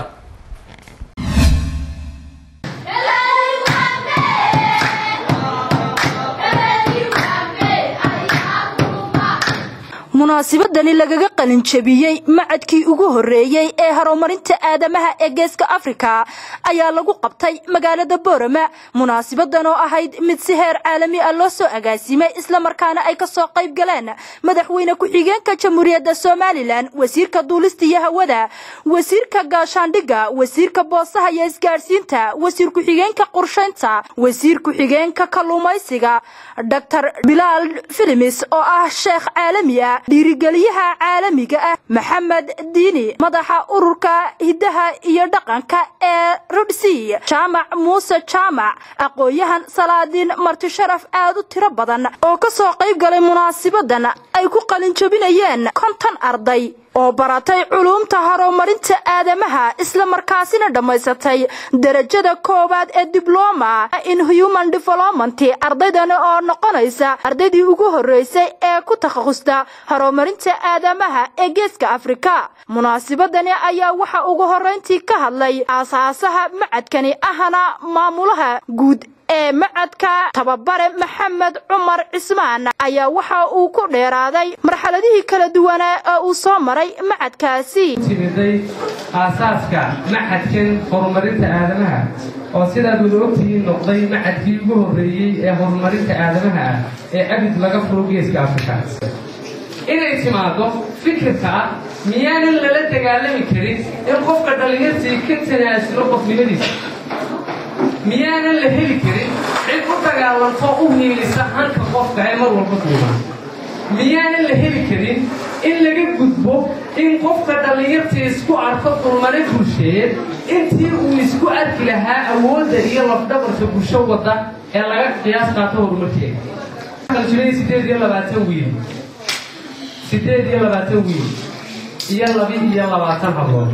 munaasabadani lagaga qalin jabiyay macadkii ugu horeeyay ee horumarinta aadamaha ee geeska Afrika ayaa lagu qabtay magaalada Boorama. munaasabadan oo ahayd mid si heer caalami ah loo soo agaasimay isla markaana ay ka soo qayb galeen madaxweyne ku-xigeenka Jamhuuriyadda Soomaaliland, wasiirka duulista iyo hawada, wasiirka gaashaandhigga, wasiirka boosaha iyo isgaarsiinta, wasiir ku-xigeenka qorsheynta, wasiir ku-xigeenka kalluumaysiga, Doctor Bilal Filimis oo ah sheekh caalami ah, dhiirigeliyaha caalamiga ah Maxamed Diini, madaxa ururka hidaha iyo dhaqanka ee Rudsi, Jaamac Muuse Jaamac, aqooyahan Salaadiin marti sharaf aad u tiro badan oo ka soo qayb galay munaasabadan ay ku qalin jabinayeen konton arday oo baratay culumta horumarinta aadamaha isla markaasina dhamaysatay darajada koowaad ee diploma in human development. ardaydan oo noqonaysa ardaydii ugu horeysay ee ku takhasusda horumarinta aadamaha ee geeska Afrika. munaasabadani ayaa waxa ugu horeyntii ka hadlay aasaasaha macadkani ahana maamulaha guud ee macadka tababare Maxamed Cumar Cismaan ayaa waxa uu ku dheeraaday marxaladihii kala duwan ee uu soo maray macadkaasi. timiday aasaaska macadkan horumarinta aadamaha oo sidaad wada ogtihiin noqday macadkii ugu horeeyay ee horumarinta aadamaha ee abid laga furo geeska Afrika. inay timaado fikirka miyaanan lala dagaalami karin in qofka dhalinyartii ka tanaasulo qofnimadiisa, miyaanan la heli karin cid u dagaalanto u hiilisa hanka qofka ee mar walba duuma, miyaanan la heli karin in laga gudbo in qofka dhalinyartii isku arko dulmane bulsheed intii uu isku arki lahaa awoodda iyo lafdhabarka bulsho wadda ee laga qiyaas qaato horumarkeeda. qaljiray sideed iyo labaatan wiil sideed iyo labaatan wiil iyo laba iyo labaatan hablood.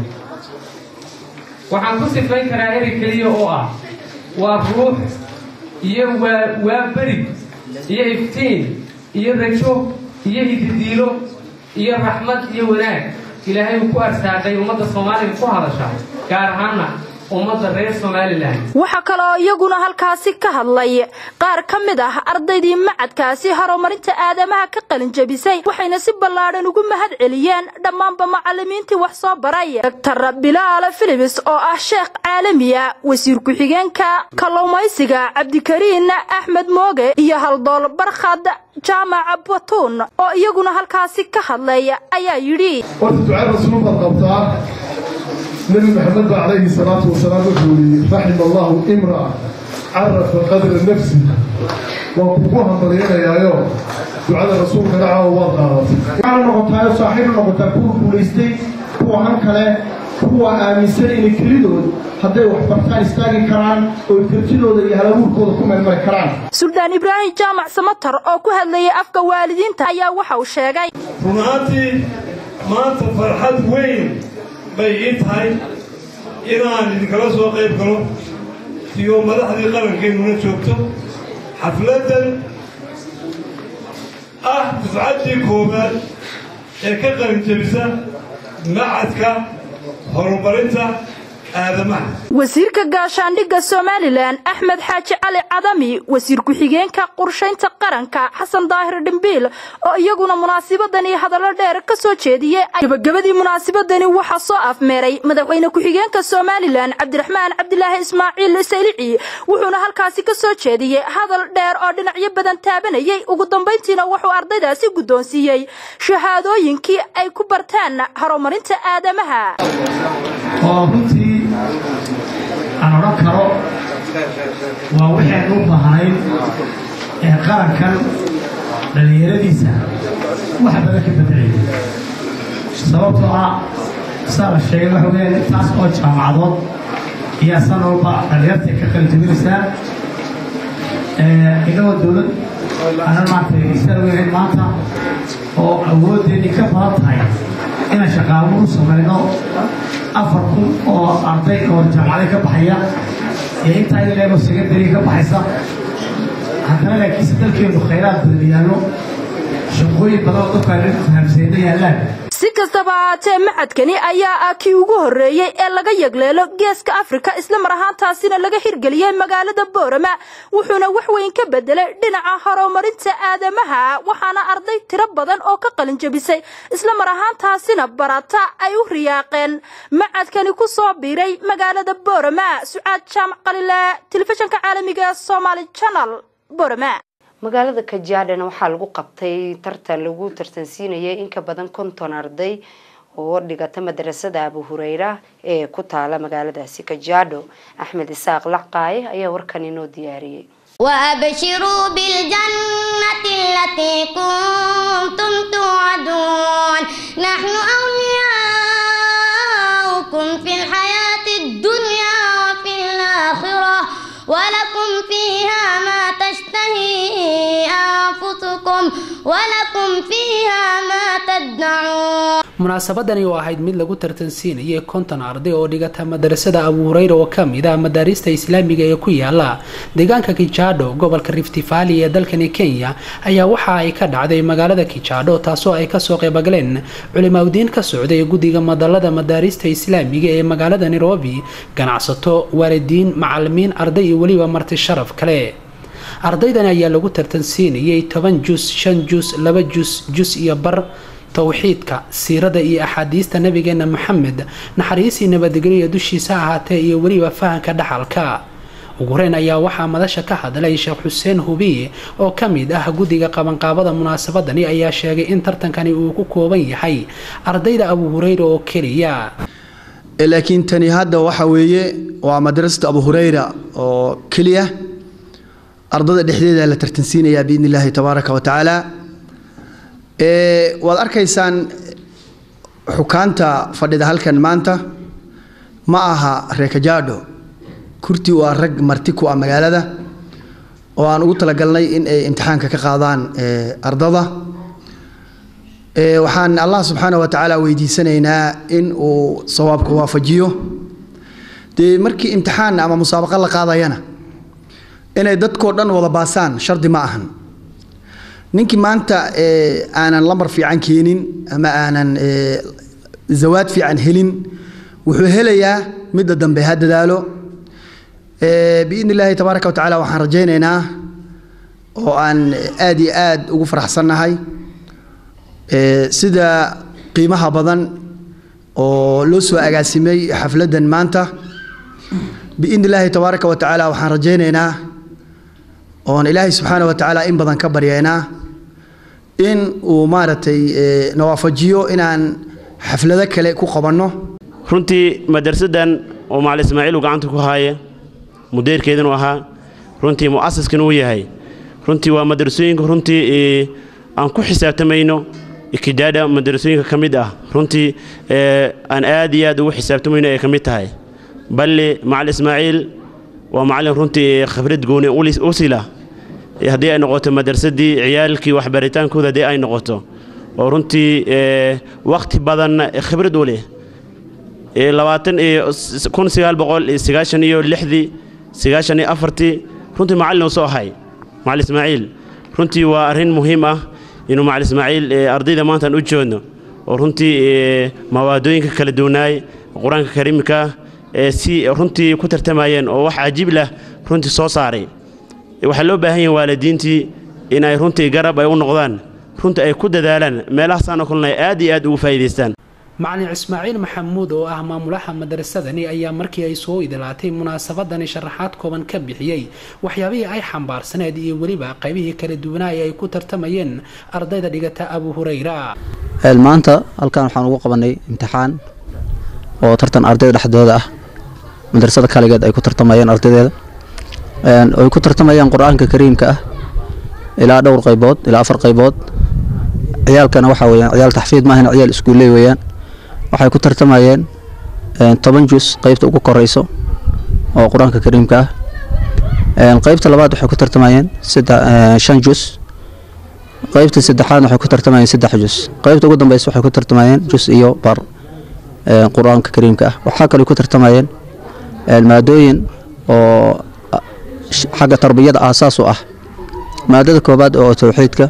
waxaan ku sifayn karaa eray keliya oo ah waa ruux iyo waa beri iyo iftiin iyo rajo iyo hididiilo iyo raxmad iyo wanaag ilaahay uu ku arsaaqay ummadda Soomaaliyeed ku hadasha gaar ahaanna ummadda reer Somaliland. waxa kale oo iyaguna halkaasi ka hadlay qaar ka mid ah ardaydii macadkaasi horumarinta aadamaha ka qalin jabisay, waxayna si ballaaran ugu mahad celiyeen dhammaanba macallimiintii wax soo baray. Doctor Bilal Filimis oo ah sheekh caalami ah, wasiir ku-xigeenka kalluumaysiga Cabdikariin Axmed Mooge iyo haldool Barkhad Jaamac Batuun oo iyaguna halkaasi ka hadlay ayaa yiri ducada rasuulka qabtaa نبي محمد عليه الصلاة والسلام يقول رحم الله امرأة عرف قدر النفس وكوكوها مرينا يا يوم دعاء الرسول كدعاه ووضعه وعلى نقطة صاحب نقطة كل بوليستي هو هنكله هو آمنسان إن كريدون hadday wax bartaan istaagi karaan oo kartidooda iyo halabuurkooda ku meelmari karaan. Suldaan Ibraahim Jaamac Samatar oo ku hadlayay afka waalidiinta ayaa waxa uu sheegay runtii maanta farxad weyn bay ii tahay inaan idinkala soo qayb galo iyo madaxdii qarankeennuna joogto xafladan ah dufcaddii koowaad ee ka qalin jebisa macadka horumarinta wasiirka gaashaandhigga Somaliland Axmed Xaaji Cali Cadami wasiir ku-xigeenka qorshaynta qaranka Xasan Daahir Dhimbiil oo iyaguna munaasabadani hadallo dheer ka soo jeediyay gabagabadii munaasabadani waxa soo afmeeray madaxweyne ku-xigeenka Somaliland Cabdiraxmaan Cabdilaahi Ismaaciil Saylici wuxuuna halkaasi ka soo jeediyay hadal dheer oo dhinacyo badan taabanayay ugu dambeyntiina wuxuu ardaydaasi guddoonsiiyay shahaadooyinkii ay ku bartaan horumarinta aadamaha أنا أذكره ووحي نوبة هاي قرن كان لليرديسة واحد ذاك بدري سببتها صار الشيء وحوين تاس أوجه معضود هي سنة ربع لليرتك كل جميلسة إنه الدولة أنا ما أدري يسوي ما تا أو أود إني كفرت هاي إن شغالون سمعنا أفرقوا أو أرضي أو جماعة كبحية يعني تايل لهم سكندري كبحيسة هذا لك يستل كيلو خيرات دنيانو شقوي بدأوا تفعلون فهم سيدي يلا si kastaba ahaatee macadkani ayaa ah kii ugu horeeyay ee laga yagleelo geeska Afrika isla mar ahaantaasina laga hirgeliyay magaalada Boorama wuxuuna wax weyn ka bedelay dhinaca horumarinta aadamaha waxaana arday tiro badan oo ka qalin jabisay isla mar ahaantaasina barata ay u riyaaqeen macadkani ku soo biiray magaalada Boorama Sucaad Jaamac Qalile telefishinka caalamiga Somali Channel Boorama magaalada Kajiadana waxaa lagu qabtay tartan lagu tartansiinayay in ka badan konton arday oo dhigata madrasada Abu Hurayra ee ku taala magaaladaasi Kajiado Axmed Isaaq Laqaay ayaa warkan inoo diyaariyay وأبشروا بالجنة التي كنتم توعدون نحن أولياؤكم في الحياة الدنيا وفي الآخرة ولكم فيها ما تشتهي أنفسكم ولكم فيها ما تدعون munaasabadani oo ahayd mid lagu tartansiinayay konton arday oo dhigata madrasada Abu Hurayra oo kamid ah madaarista islaamiga ee ku yaala deegaanka Kajiado gobolka Rift Valley ee dalkani Kenya ayaa waxa ay ka dhacday magaalada Kajiado taasoo ay ka soo qayb galeen culimaawidiin ka socday guddiga madalada madaarista islaamiga ee magaalada Nairobi ganacsato waalidiin macallimiin arday iyo waliba marti sharaf kale ardaydan ayaa lagu tartansiinayay toban juz shan juz laba juz juz iyo bar tawxiidka siirada iyo axaadiista nabigeena Maxamed naxariisi nabadgelyo dushiisa ahaatee iyo waliba fahanka dhaxalka ugu horeyn ayaa waxaa madasha ka hadlay Sheekh Xuseen Hubiye oo kamid ah guddiga qabanqaabada munaasabadani ayaa sheegay in tartankani uu ku kooban yahay ardayda Abu Hurayra oo kaliya laakiin tani hadda waxa weeye waa madrasada Abu Hurayra oo kaliya ardayda dhexdeeda la tartansiinaya biidnillaahi tabaaraka wa tacaala ee wad arkaysaan xukaanta fadhida halkan maanta ma aha Kajiado kurti waa rag marti ku ah magaalada oo aan ugu talagalnay in ay imtixaanka ka qaadaan ardada ee waxaan Allah subhanahu wa ta'ala weydiisanaynaa in uu sawaabka waafajiyo de markii imtixaan ama musaabaqa la qaadayana inay dadkoo dhan wada baasaan shardi ma ahan ninkii maanta ee aanan lambar fiican keenin ama aanan ee zawaad fiican helin wuxuu helayaa midda dambe ha dadaalo ee biidnillaahi tabaaraka wa tacaala waxaan rajaynaynaa oo aan aad iyo aad ugu faraxsanahay ee sida qiimaha badan oo loo soo agaasimay xafladan maanta biidnillaahi tabaaraka wa tacaala waxaan rajaynaynaa oon ilaahay subxaanahu wa tacaala in badan ka baryaynaa in uu maaragtay nawaafajiyo inaan xaflado kale ku qabanno runtii madrasadan oo macallin Ismaaciil uu gacanta ku haaya mudeerkeedana uu ahaa runtii mu'assiskana uu yahay runtii waa madrasooyinka runtii ee aan ku xisaabtamayno ikidaada madrasooyinka kamid ah runtii ee aan aad iyo aad ugu xisaabtamayno ay kamid tahay balle macallin Ismaaciil waa macallin runtii khibrad gooni u sila haddii ay noqoto madrasadii ciyaalkii waxbaritaankooda haddii ay noqoto oo runtii waqti badan khibrad u leh labaatan kun sagaal boqol sagaashan iyo lixdii sagaashan iyo afartii runtii macallin uu soo ahay macallin Ismaaciil runtii waa arrin muhiim ah inuu macallin Ismaaciil ardayda maanta u joogno oo runtii mawaadooyinka kala duwanaay quraanka kariimka si runtii ku tartamayeen oo wax cajiib leh runtii soo saaray waxa loo baahan yahay waalidiintii in ay runtii garab ay u noqdaan runtii ay ku dadaalaan meelaha saan oo kale aad iyo aad ugu faa'iideystaan macallin Ismaaciil Maxamuud oo ah maamulaha madrasadani ayaa markii ay soo idlaatay munaasabadani sharaxaad kooban ka bixiyay waxyaabihii ay xambaarsaneed iyo waliba qaybihii kala duwanaa ay ku tartamayeen ardayda dhigata Abu Hurayra maanta halkan waxaan ugu qabanay imtixaan oo tartan ardayda dhexdooda ah madrasada kaligeed ay ku tartamayeen ardaydeeda een oo ku tartamayaan quraanka kariimka ah ilaa dhowr qaybood ilaa afar qaybood ciyaalkana waxa weeyaan ciyaal taxfiid ma ahan ciyaal iskuulay weeyaan waxay ku tartamayeen een toban juz qaybta ugu koreyso oo quraanka kariimka ah een qaybta labaad waxay ku tartamayeen shan juz qaybta saddexaad waxay ku tartamayeen saddex juz qaybta ugu dambaysa waxay ku tartamayeen juz iyo bar een quraanka kariimka ah waxa kale ku tartamayeen een maadooyin oo xagga tarbiyada aasaas u ah maadada koobaad oo tawxiidka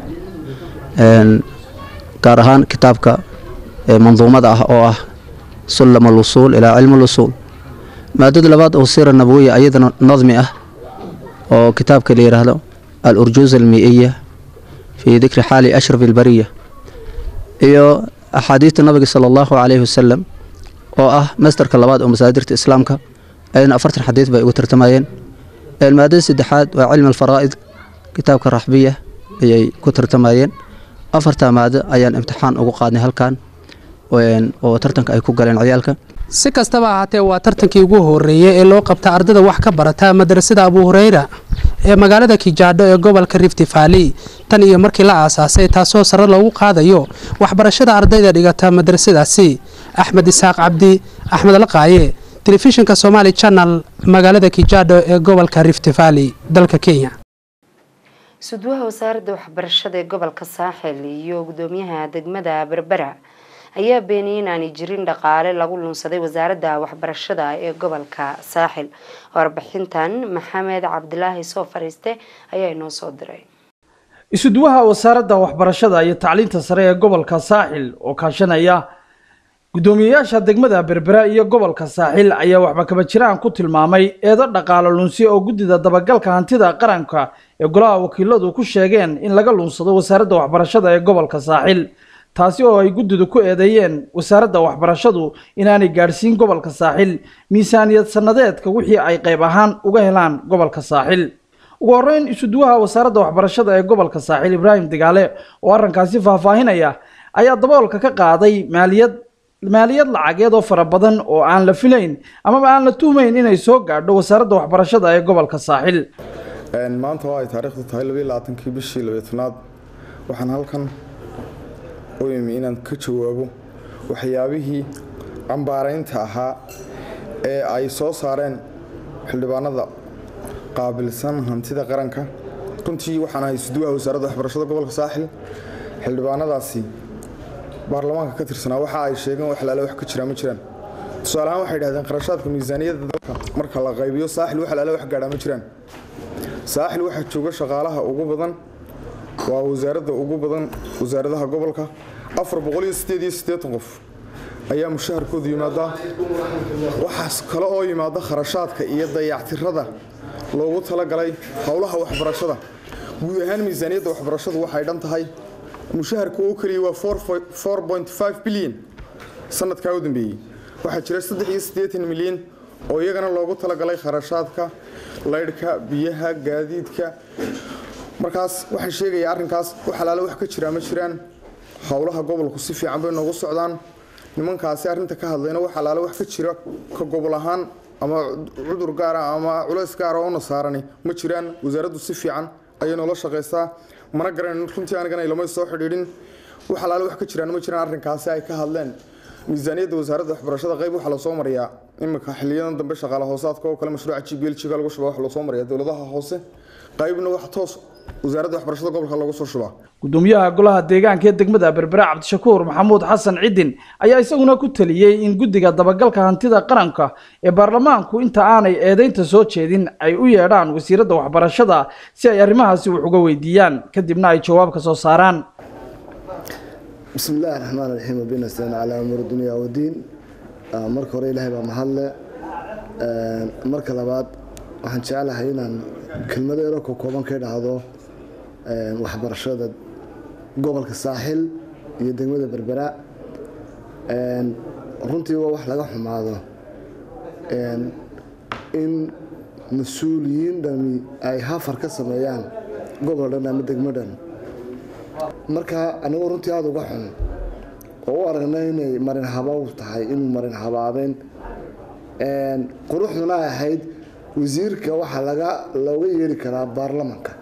een gaar ahaan kitaabka manduumada ah oo ah sulam al-usul ila cilm al-usul maadada labaad oo siira nabawiyya ayadana nadmi ah oo kitaabka la yiraahdo al-urjuz al-mi'iyya fi dhikr hali ashraf al-bariyya iyo ahadiithta nabiga sallallahu alayhi wasallam oo ah masterka labaad oo masaadirta islaamka ayna afartan xadiis bay ugu tartamayeen المادة السدحات وعلم الفرائض كتاب كرحبية أي كتر تماين أفرت مادة أيان امتحان أو قادني هالكان وين وترتنك أي كوجلين عيالك si kastaba ahaatee waa tartankii ugu horeeyay ee loo qabta ardayda wax ka barata madrasada Abu Hurayra ee magaalada Kijaado ee gobolka Rift Valley tan iyo markii la aasaasay taasoo sare loogu qaadayo waxbarashada ardayda dhigata madrasadaasi Axmed Isaaq Cabdi Axmed Laqaaye telefishinka Somali Channel magaalada Kijaado ee gobolka Rift Valley dalka Kenya Sudwaha wasaaradda waxbarashada ee gobolka Saaxil iyo gudoomiyaha degmada Berbera ayaa beeniyay in aan jirin dhaqaale lagu lunsaday wasaaradda waxbarashada ee gobolka Saaxil warbixintan Maxamed Cabdilaahi soo fariiste ayaa inoo soo diray Sudwaha wasaaradda waxbarashada iyo tacliinta sare ee gobolka Saaxil oo kaashanaya gudoomiyaasha degmada Berbera iyo gobolka Saaxil ayaa waxba kaba jiraan ku tilmaamay eedo dhaqaale lunsi oo gudida dabagalka hantida qaranka ee golaha wakiiladu ku sheegeen in laga lunsado wasaaradda waxbarashada ee gobolka Saaxil taasi oo ay gudidu ku eedeeyeen wasaaradda waxbarashadu inaanay gaarsiin gobolka Saaxil miisaaniyad sanadeedka wixii ay qayb ahaan uga helaan gobolka Saaxil ugu horeyn isuduwaha wasaaradda waxbarashada ee gobolka Saaxil Ibrahim Digaale oo arrinkaasi faahfaahinaya ayaa daboolka ka qaaday maaliyad maaliyad lacageed oo fara badan oo aan la filayn ama aan la tuhmayn inay soo gaadho wasaaradda waxbarashada ee gobolka Saaxil een maanta waa taariikhdu tahay laba iyo labaatan-kii bishii laba iyo tobnaad waxaan halkan u imi inaan ka jawaabo waxyaabihii cambaaraynta ahaa ee ay soo saareen xildhibaanada qaabilsan hantida qaranka runtii waxaan ahay sudwaha wasaaradda waxbarashada gobolka Saaxil xildhibaanadaasi baarlamaanka ka tirsanaa waxa ay sheegeen wax laala wax ka jira ma jiraan tusaale ahaan waxay yiraahdeen qarashaadka miisaaniyadda dalka marka la qaybiyo Saaxil wax laala wax gaadha ma jiraan Saaxil waxa jooga shaqaalaha ugu badan waa wasaaradda ugu badan wasaaradaha gobolka afar boqol iyo siddeed iyo siddeetan qof ayaa mushaharkoodu yimaada waxaas kale oo yimaada kharashaadka iyo dayactirada loogu talagalay howlaha waxbarashada guud ahaan miisaaniyadda waxbarashadu waxay dhan tahay mushaharka oo kaliya waa four point five billion sanadka u dambeeyay waxa jira saddex iyo siddeetan milyan oo iyagana loogu talagalay kharashaadka leydhka biyaha gaadiidka markaas waxaan sheegayaa arrinkaas waxa laala wax ka jira ma jiraan howlaha gobolku si fiican bay noogu socdaan nimankaasi arrinta ka hadlayna waxa alaale wax ka jira ka gobol ahaan ama cudur gaar ah ama culays gaar ah oo nasaarani ma jiraan wasaaraddu si fiican ayay noola shaqaysaa mana garanayno runtii anigana ilama soo xidhiidhin waxa alaale wax ka jiraan ma jiraan arrinkaasi ay ka hadleen miisaaniyadda wasaaradda waxbarashada qayb waxa la soo mariyaa imika xiliyadan dambe shaqaale hoosaadka oo kale mashruuca G B L G lagu shubo wax la soo mariyaa dawladaha hoose qaybna wax toos wasaaradda waxbarashada gobolka lagu soo shubaa gudoomiyaha golaha deegaanka ee degmada Berbera Cabdishakuur Maxamuud Xasan Cidin ayaa isaguna ku taliyay in guddiga dabagalka hantida qaranka ee baarlamaanku inta aanay eedeynta soo jeedin ay u yeedhaan wasiiradda waxbarashada si ay arrimahaasi wax uga weydiiyaan kadibna ay jawaab ka soo saaraan بسم الله الرحمن الرحيم وبنا استعين على أمور الدنيا والدين مركو رأي الله بمحلة مركو لبعض وحن شعله هنا كلمة يروكو كوبان كده هذا وحبر الشدد قبل الساحل يدق مدى بربراء runtii waa wax laga xumaado in mas'uuliyiin dhami ay hafar ka sameeyaan gobol dhan ama degmo dhan marka anigu runtii aad uga xun oo u aragnay inay marin habaw tahay in marin habaabeen quruxduna ay ahayd wasiirka waxa laga looga yeeri karaa baarlamaanka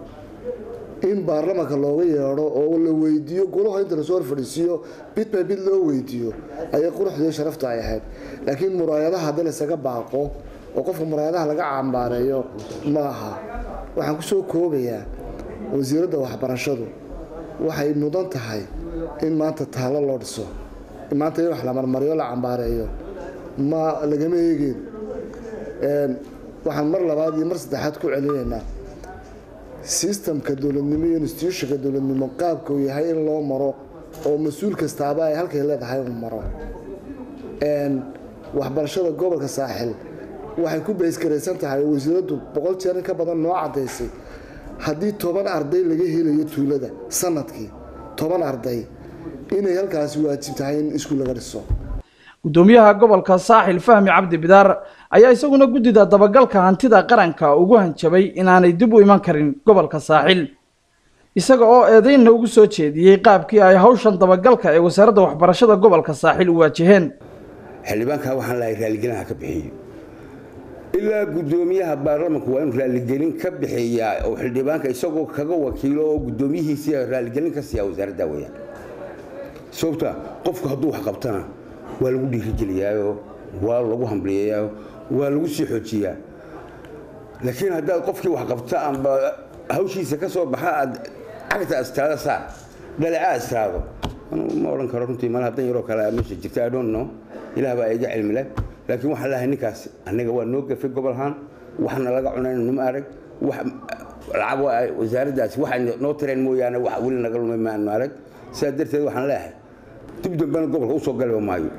in baarlamaanka looga yeero oo la weydiiyo golaha inta la soo fadhiisiyo bit by bit loo weydiiyo ayay quruxdii sharafta ay ahayd laakiin muraayadaha hadda la isaga baaqo oo qofka muraayadaha laga cambaareeyo ma aha waxaan ku soo koobayaa wasiiradda waxbarashadu waxay mudan tahay in maanta taalo loo dhiso in maanta wax la marmariyo la cambaareeyo ma lagama eegin waxaan mar labaad iyo mar saddexaad ku celinaynaa systemka dowladnimo iyo institutionka dowladnimo qaabka uu yahay in loo maro oo mas'uul kastaaba ay halkay leedahay uu maro waxbarashada gobolka saaxil waxay ku beeskaraysan tahay wasiiraddu boqol jeer in ka badan noo cadaysay haddii toban arday laga helayo tuulada sanadkii toban arday inay halkaasi waajib tahay in isku laga dhiso gudoomiyaha gobolka saaxil Fahmi Cabdi Bidaar ayaa isaguna guddida dabagalka hantida qaranka ugu hanjabay inaanay dib u iman karin gobolka saaxil isaga oo eedeynna ugu soo jeediyay qaabkii ay hawshan dabagalka ee wasaaradda waxbarashada gobolka saaxil u waajaheen xildhibaanka waxaan la raaligelin ka bixiyo ilaa gudoomiyaha baarlamaanku waa in raaligelin ka bixiyaa oo xildhibaanka isagoo kaga wakiilo oo gudoomiyihiisa raaligelin ka siiya wasaaradda weeyaan sababta qofku hadduu wax qabtana waa lagu dhiirigeliyaayo waa lagu hambaliyaayo waa lagu sii xoojiyaa laakiin haddaad qofkii wax qabta amba hawshiisa ka soo baxa aad cagta astaada saar dhaleeca astaado ma odhan karo runtii mal haddan yaroo kale meesha jirta I don't know ilaah baa iga cilmi leh laakiin waxaan lahay ninkaas anaga waa noo gafay gobol ahaan waxna laga cunayno nima arag wax lacag wasaaraddaasi waxaan noo tireen mooyaane wax weli naga lumay ma aanu arag sidaa darteed waxaan leeyahay dib dambena gobolka u soo galaba maayo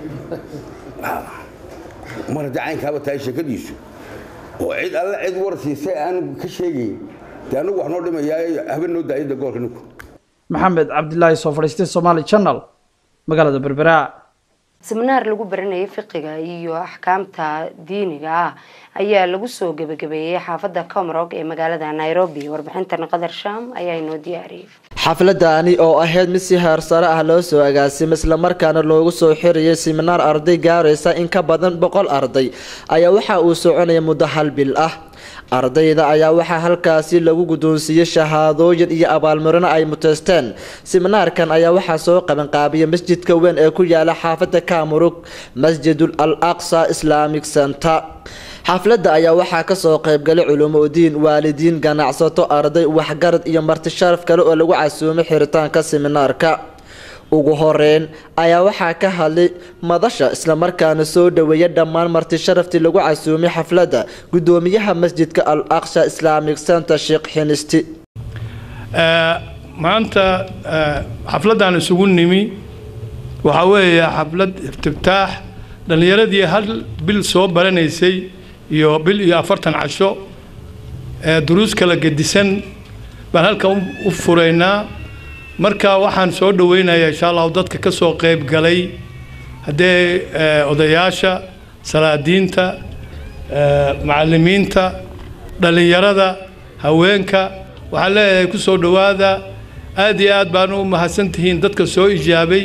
mar haddii caynkaaba tahay sheekadiisu oo cid alle cid warsiisay aanu ka sheegayn dee anagu wax noo dhimayaa haben noo daayadda gobolka ninku maxamed cabdilaahi soo fadhiistay Somali Channel magaalada Berbera seminaar lagu baranayay fiqiga iyo axkaamta diiniga ah ayaa lagu soo gabagabeeyay xaafadda Komrog ee magaalada Nairobi warbixintan Qadar Sham ayaa inoo diyaariyay xafladani oo ahayd mid si heer sare ah loo soo agaasimay isla markaana loogu soo xiriyay seminaar arday gaaraysa in ka badan boqol arday ayaa waxa uu soconayay muddo hal bil ah ardayda ayaa waxa halkaasi lagu gudoonsiiyay shahaadooyin iyo abaalmarino ay muteesteen seminaarkan ayaa waxa soo qaban qaabiyay masjidka weyn ee ku yaala xaafadda Komrog Masjidul Al-Aqsa Islamic Center xafladda ayaa waxa ka soo qayb galay culimo diin waalidiin ganacsato arday waxgarad iyo marti sharaf kale oo lagu casuumay xiritaanka seminaarka ugu horeyn ayaa waxa ka hadlay madasha isla markaana soo dhaweeyay dhammaan marti sharaftii lagu casuumay xafladda gudoomiyaha masjidka Al-Aqsa Islamic Center Sheikh Xinisti ee maanta xafladan isugu nimi waxa weeye xaflad iftitaax dhalinyaradii hal bil soo baranaysay iyo bil iyo afartan casho ee duruus kala gedisan baan halkan u furaynaa marka waxaan soo dhaweynayaa insha Allah dadka ka soo qayb galay hadee odayaasha salaadiinta macallimiinta dhalinyarada haweenka waxa leeyahay ku soo dhawaada aad iyo aad baan u mahadsantihiin dadka soo ijaabay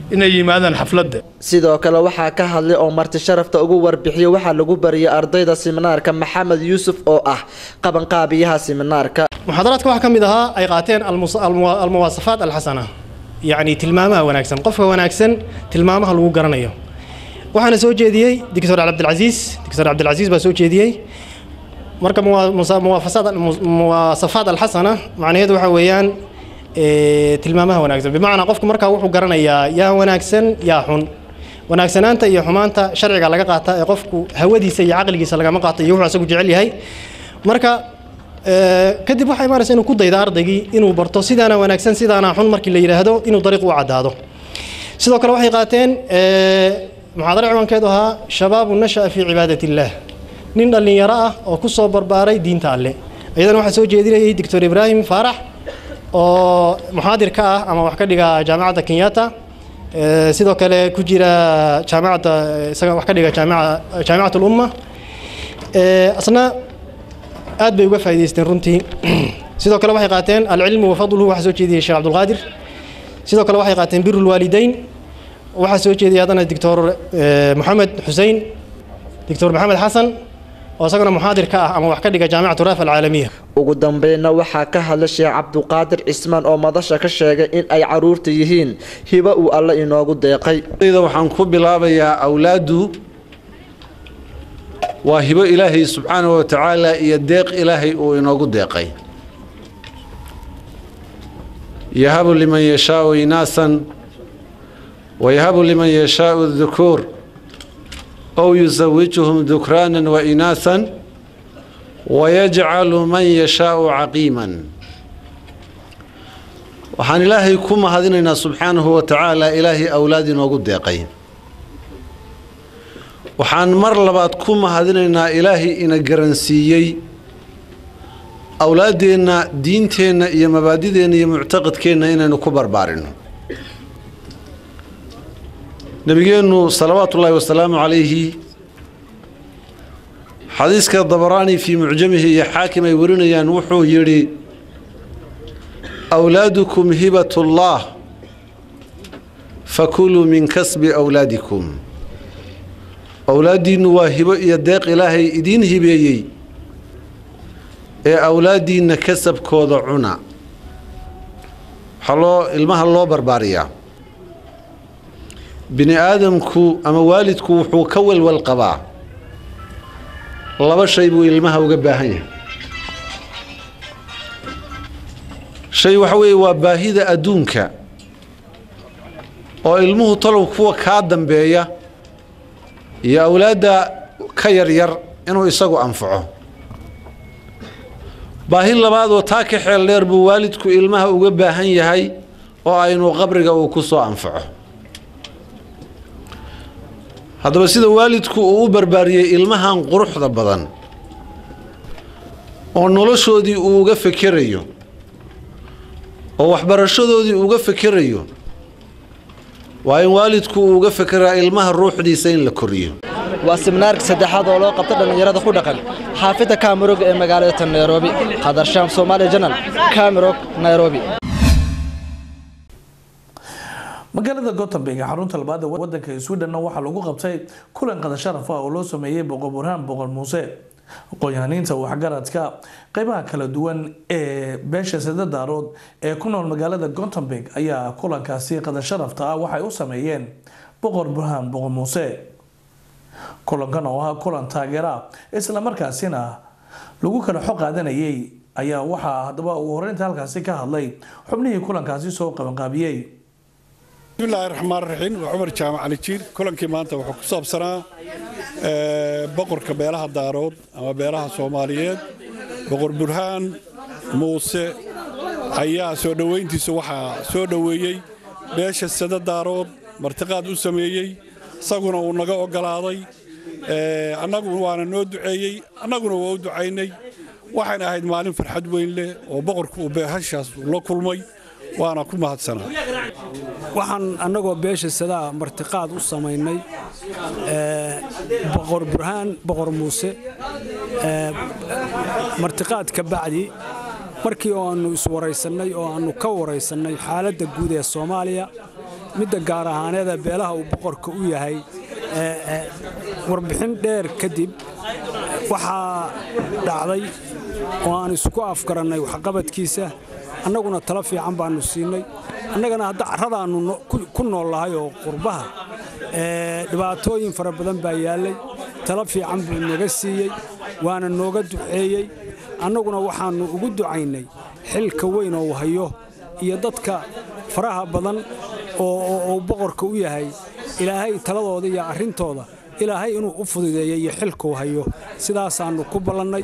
inay yimaadaan xafladda. sidoo kale waxaa ka hadlay oo marti sharafta ugu warbixiyay waxaa lagu bariyay ardayda seminaarka Maxamed Yuusuf oo ah qabanqaabiyaha seminaarka. muxaadaraadka waxaa ka mid ahaa ay qaateen almuwaasafaat alxasana yacni tilmaamaha wanaagsan qofka wanaagsan tilmaamaha lagu garanayo waxaana soo jeediyey Dictor Cabdilcasiis Dictor Cabdilcasiis baa soo jeediyey marka muwaasafaat alxasana macnaheedu waxa weeyaan tilmaamaha wanaagsan bimacnaa qofku markaa wuxuu garanayaa yaa wanaagsan yaa xun wanaagsanaanta iyo xumaanta sharciga laga qaata ee qofku hawadiisa iyo caqligiisa lagama qaato iyo wuxuu asagu jecel yahay marka kadib waxay imaanaysaa inuu ku daydo ardaygii inuu barto sidaana wanaagsan sidaana xun markii la yiraahdo inuu dariiq u cadaado sidoo kale waxay qaateen muxaadaro ciwaankeedu ahaa shabaabu nasha'a fi cibaadatillah nin dhalinyaro ah oo ku soo barbaaray diinta alle iyadana waxaa soo jeedinayay Dictor Ibrahim Faarax oo muxaadir ka ah ama wax ka dhiga jaamacadda Kenyatta sidoo kale ku jira jaamacadda isaga wax ka dhiga jaamacadda jaamacadda umma asna aad bay uga faa'iideysteen runtii sidoo kale waxay qaateen al-ilmu wa fadluhu waxa soo jeediyay Sheekh Abdul Qaadir sidoo kale waxay qaateen birrul waalidayn waxa soo jeediyay hadana Dictor Mohamed Hussein Dictor Mohamed Hassan oo isaguna muxaadir ka ah ama wax ka dhiga jaamacadda Rafa al-Caalamiya ugu dambeeyna waxaa ka hadlay Sheekh Abdul Qaadir Cismaan oo madasha ka sheegay in ay caruurta yihiin hiba uu Alle inoogu deeqay iyada waxaan ku bilaabayaa awlaadu waa hibo Ilaahay subxaanahu wa ta'ala iyo deeq Ilaahay uu inoogu deeqay yahabu liman yashaa'u inaasan wa yahabu liman yashaa'u dhukur أو يزوجهم ذكرانا وإناثا ويجعل من يشاء عقيما وحان إلهي كما هذيننا سبحانه وتعالى إلهي أولادي نوقود ديقين وحان مرلبات كما هذيننا إلهي إنا قرنسيي أولادينا دينتينا إيا مبادئنا إيا معتقد كينا إنا نكبر بارنا نبينا صلوات الله والسلام عليه حديث الضبراني في معجمه يا حاكم يورنا يا نوح يري أولادكم هبة الله فكلوا من كسب أولادكم أولادي نواهب يدق إلهي إدين هبيي أولادي نكسب كوض عنا حلو المها الله برباريا بني آدمكو أما والدكو وحو كول والقباع لaba shay buu ilmaha uga baahan yahay shay waxa weeye waa baahida adduunka oo ilmuhu talow kuwa kaa dambeeya iyo awlaadda ka yaryar inuu isagu anfaco baahi labaad oo taa ka xeel dheer buu waalidku ilmaha uga baahan yahay oo aynu qabriga uu ku soo anfaco haddaba sida waalidku uu u barbaariyay ilmahan quruxda badan oo noloshoodii uu uga fikirayo oo waxbarashadoodii uga fikirayo waa in waalidku uu uga fikiraa ilmaha ruuxdiisa in la koriyo waa seminaarka saddexaad oo loo qabto dhalinyarada ku dhaqan xaafidda Kaamirog ee magaalada Nairobi Qadar Sham Somali Channel Kaamirog Nairobi magaalada Gothenburg xarunta labaad ee wadanka Sweden waxa lagu qabtay kulan qada sharaf ah oo loo sameeyay Boqor Burhaan Boqor Muuse qoyaaninta waxgaradka qaybaha kala duwan ee beesha Sadadarood ee ku nool magaalada Gothenburg ayaa kulankaasi qada sharafta ah waxay u sameeyeen Boqor Burhaan Boqor Muuse kulankan oo ah kulan taageera isla markaasina lagu kala xog qaadanayay ayaa waxa hadaba uu horeynta halkaasi ka hadlay xubnihii kulankaasi soo qaban qaabiyay بسم الله الرحمن الرحيم وعمر جامع علي جير كلن كيمانتا وحو كسابسنا بقر كبيلها دارود أما بيلها صوماليات بقر برهان موسى أيها سودوينتي سوحا سودويي بيش السادة دارود مرتقاد أسميي ساقنا ونقا وقلاضي أنقنا وانا نو دعيي أنقنا وو دعيني waxaan ahayd maalin farxad weyn leh oo boqorku uu beehashaas la kulmay waana ku mahadsanaa waxaan anagoo beesha sadaa martiqaad u sameynay ee boqor burhaan boqor muuse ee martiqaad ka bacdi markii aanu is wareysanay oo aanu ka wareysanay xaaladda guud ee Soomaaliya midda gaar ahaaneeda beelaha uu boqorka u yahay warbixin dheer kadib waxaa dhacday oo aan isku afgarannay waxqabadkiisa annaguna talo fiican baanu siinay annagana hadda carradaannu ku nool lahay oo qurbaha dhibaatooyin fara badan baa yaallay talo fiican buu naga siiyey waana nooga duceeyey annaguna waxaannu ugu ducaynay xilka weyn oo hayo iyo dadka faraha badan oo boqorka u yahay ilaahay taladooda iyo arrintooda ilaahay inuu u fududeeyo iyo xilkuu hayo sidaasaannu ku ballannay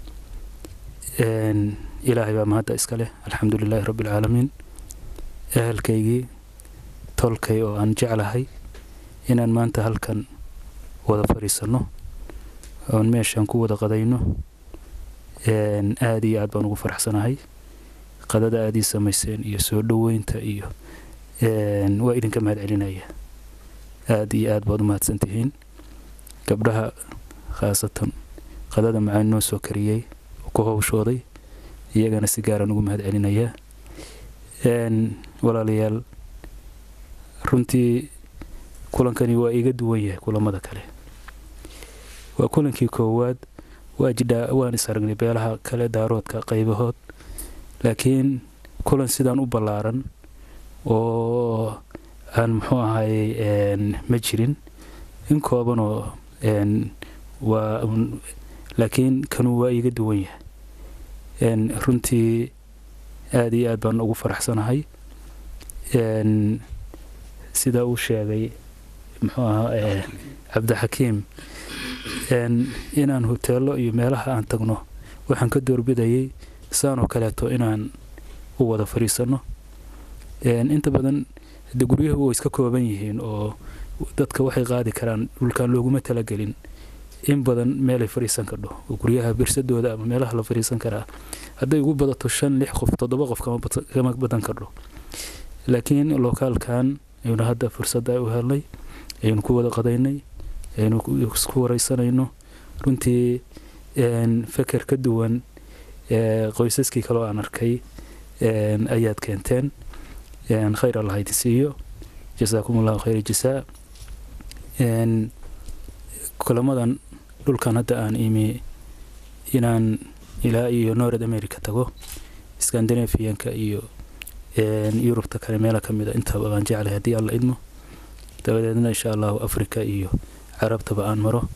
ilaahay baa mahadda iska leh alxamdulilaahi rabbialcaalamiin ehelkaygii tolkay oo aan jeclahay inaan maanta halkan wada fadhiisanno oon meeshaan ku wada qadayno aad iyo aad baan ugu faraxsanahay qadada aad ii samayseen iyo soo dhoweynta iyo waa idinka mahad celinaya aad iyo aad baad u mahadsantihiin gabdhaha khaasatan qadada macaan noo soo kariyey oo ku howshooday iyagana si gaaraan ugu mahad celinayaa walaalayaal runtii kulankani waa iga duwan yahay kulamada kale waa kulankii koowaad waa jidhaa waan is aragnay beelaha kale daaroodka qaybahood laakiin kulan sidaan u ballaaran oo aan muxuu ahaayey ma jirin in koobanoo waa laakiin kanuu waa iga duwan yahay runtii aad iyo aad baan ugu faraxsanahay sidaa uu sheegay muxuu ahaa cabdixakiim inaan hoteello iyo meelaha aan tagno waxaan ka doorbidayay saanoo kaleeto inaan u wada fadhiisanno inta badan de guryahu way iska kooban yihiin oo dadka waxay qaadi karaan dhulkaan looguma talagelin in badan meelay fadhiisan kardho oo guryaha birsadooda ama meelaha la fadhiisan karaa hadday ugu badato shan lix qof toddoba qof kama badan kardho laakiin lokaalkan aynu hadda fursadda u helnay aynu ku wada qadaynay aynu isku waraysanayno runtii feker ka duwan qoysaskii kaloo aan arkay ayaad keenteen khayr allah idin siiyo jasaakum allahu khayr jasaa kulamadan dhulkan hadda aan imi inaan ilaa iyo north america tago scandinavianka iyo yurubta kale meela ka mid a intaba baan jeclahay haddii alla idmo dabadeedna insha allahu africa iyo carabtaba aan maro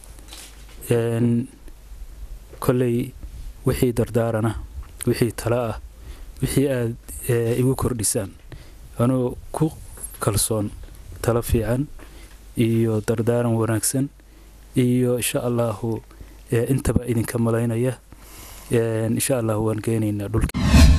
kolley wixii dardaarana wixii tala ah wixii aad igu kordhisaan anoo ku kalsoon talo fiican iyo dardaaran wanaagsan iyo insha allahu intaba idinka malaynaya insha allahu waan geenaynaa dhulka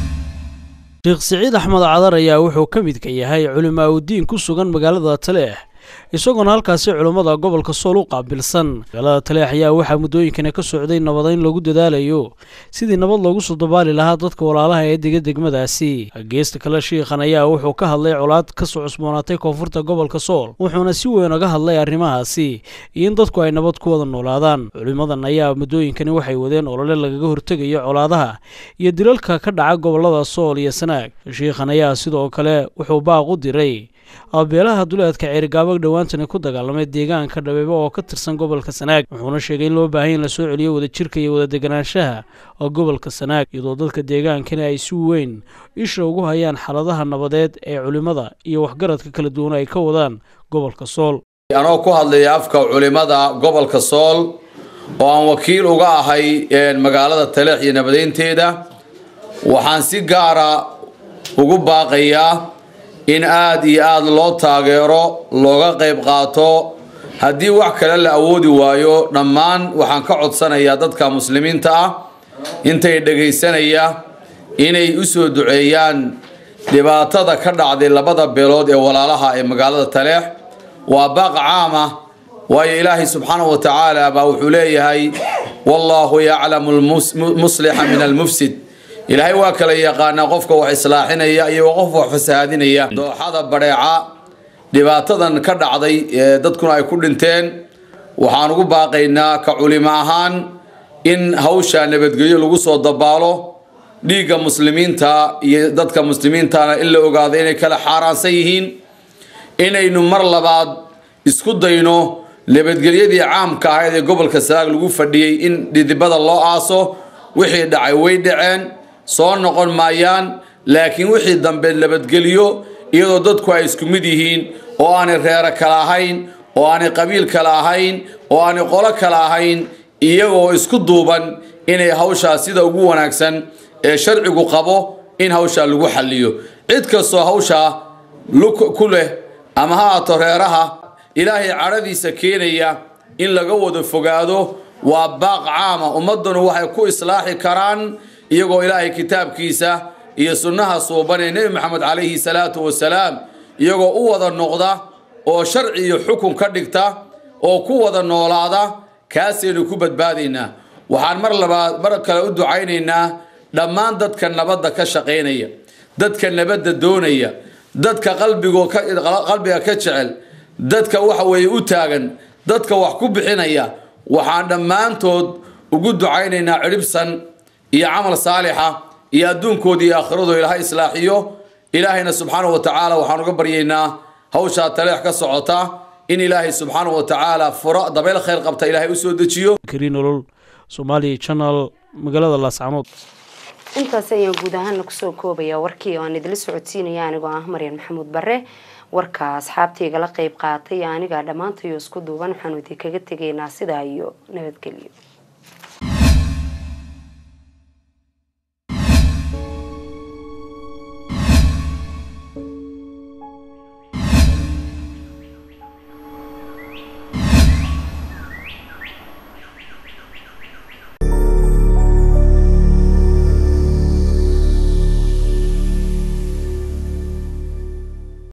sheekh siciid axmed cadar ayaa wuxuu ka mid ka yahay culimaa udiin ku sugan magaalada taleex isagoona halkaasi culummada gobolka sool u qaabilsan magaalada taleex ayaa waxaa muddooyinkana ka socday nabadayn lagu dadaalayo sidii nabad loogu soo dabaali lahaa dadka walaalaha ee dega degmadaasi geesta kale shiikhan ayaa wuxuu ka hadlay colaad ka soo cusboonaatay koonfurta gobolka sool wuxuuna si weyn uga hadlay arrimahaasi iyo in dadku ay nabad ku wada noolaadaan culimmadan ayaa muddooyinkani waxay wadeen olole lagaga hortegayo colaadaha iyo dilalka ka dhaca gobolada sool iyo sanaag shiikhan ayaa sidoo kale wuxuu baaq u diray beelaha duleedka ceerigaabo dhowaantani ku dagaalamay deegaanka dhabeebo oo ka tirsan gobolka sanaag wuxuuna sheegay in loo baahan in la soo celiyo wadajirka iyo wada deganaanshaha oo gobolka sanaag iyadoo dadka deegaankani ay si weyn isha ugu hayaan xaaladaha nabadeed ee culimmada iyo waxgaradka kala duwan ay ka wadaan gobolka sool anoo ku hadlaya afka culimmada gobolka sool oo aan wakiil uga ahay magaalada taleex iyo nabadeynteeda waxaan si gaara ugu baaqayaa in aad iyo aad loo taageero looga qayb qaato haddii wax kale la awoodi waayo dhammaan waxaan ka codsanayaa dadka muslimiinta ah intay dhegaysanaya inay u soo duceeyaan dhibaatada ka dhacday labada beelood ee walaalaha ee magaalada taleex waa baaq caam ah waayo ilaahay subxaanahu wa tacaala baa wuxuu leeyahay wallaahu yaclamu almuslixa min almufsid ilaahay waa kala yaqaanaa qofka wax islaaxinaya iyo qof wax fasahaadinaya dooxada badheeca dhibaatadan ka dhacday dadkuna ay ku dhinteen waxaan ugu baaqaynaa ka culimo ahaan in hawsha nabadgelyo lagu soo dabaalo dhiigga muslimiinta iyo dadka muslimiintana in la ogaado inay kala xaaraansan yihiin inaynu mar labaad isku dayno nabadgelyadii caamka ahayd ee gobolka Sanaag lagu fadhiyay in dhidibada loo aaso wixii dhacay way dhaceen soo noqon maayaan laakiin wixii dambe nabadgelyo iyadoo dadku ay isku mid yihiin oo aan reer kala ahayn oo aan qabiil kala ahayn oo aan qolo kala ahayn iyagoo isku duuban inay hawsha sida ugu wanaagsan ee sharcigu qabo in hawsha lagu xalliyo cid kastoo hawsha ku leh ama ha toreeraha ilaahay caradiisa keenaya in laga wada fogaado waa baaq caama ummaduna waxay ku islaaxi karaan iyagoo ilaahay kitaabkiisa iyo sunnaha suuban ee Nabi Maxamed calayhi salaatu wasalaam iyagoo u wada noqda oo sharci iyo xukun ka dhigta oo ku wada noolaada kaasaynu ku badbaadaynaa waxaan mar labaad mar kale u ducaynaynaa dhammaan dadka nabadda ka shaqeynaya dadka nabadda doonaya dadka qalbigo ka qalbiga ka jecel dadka waxa weeye u taagan dadka wax ku bixinaya waxaan dhammaantood ugu ducaynaynaa ciribsan iyo amal saalixa iyo adduunkoodii iyo aakhiradu ilaahay islaaxiyo ilaahayna subxaanahu wa tacaala waxaan uga baryaynaa hawsha taleex ka socota in ilaahay subxaanahu wa tacaala furo dabeel khayr qabta ilaahay u soo dejiyo kariin olol Somali Channel magaalada Laascaanood intaas ayaan guud ahaan ku soo koobaya warkii oo aan idin socodsiinaya anigoo ah Maryan Maxamuud Barre warka asxaabtayga la qayb qaatay aniga dhamaantood isku duuban waxaan idin kaga tageynaa sida iyo nabadgelyo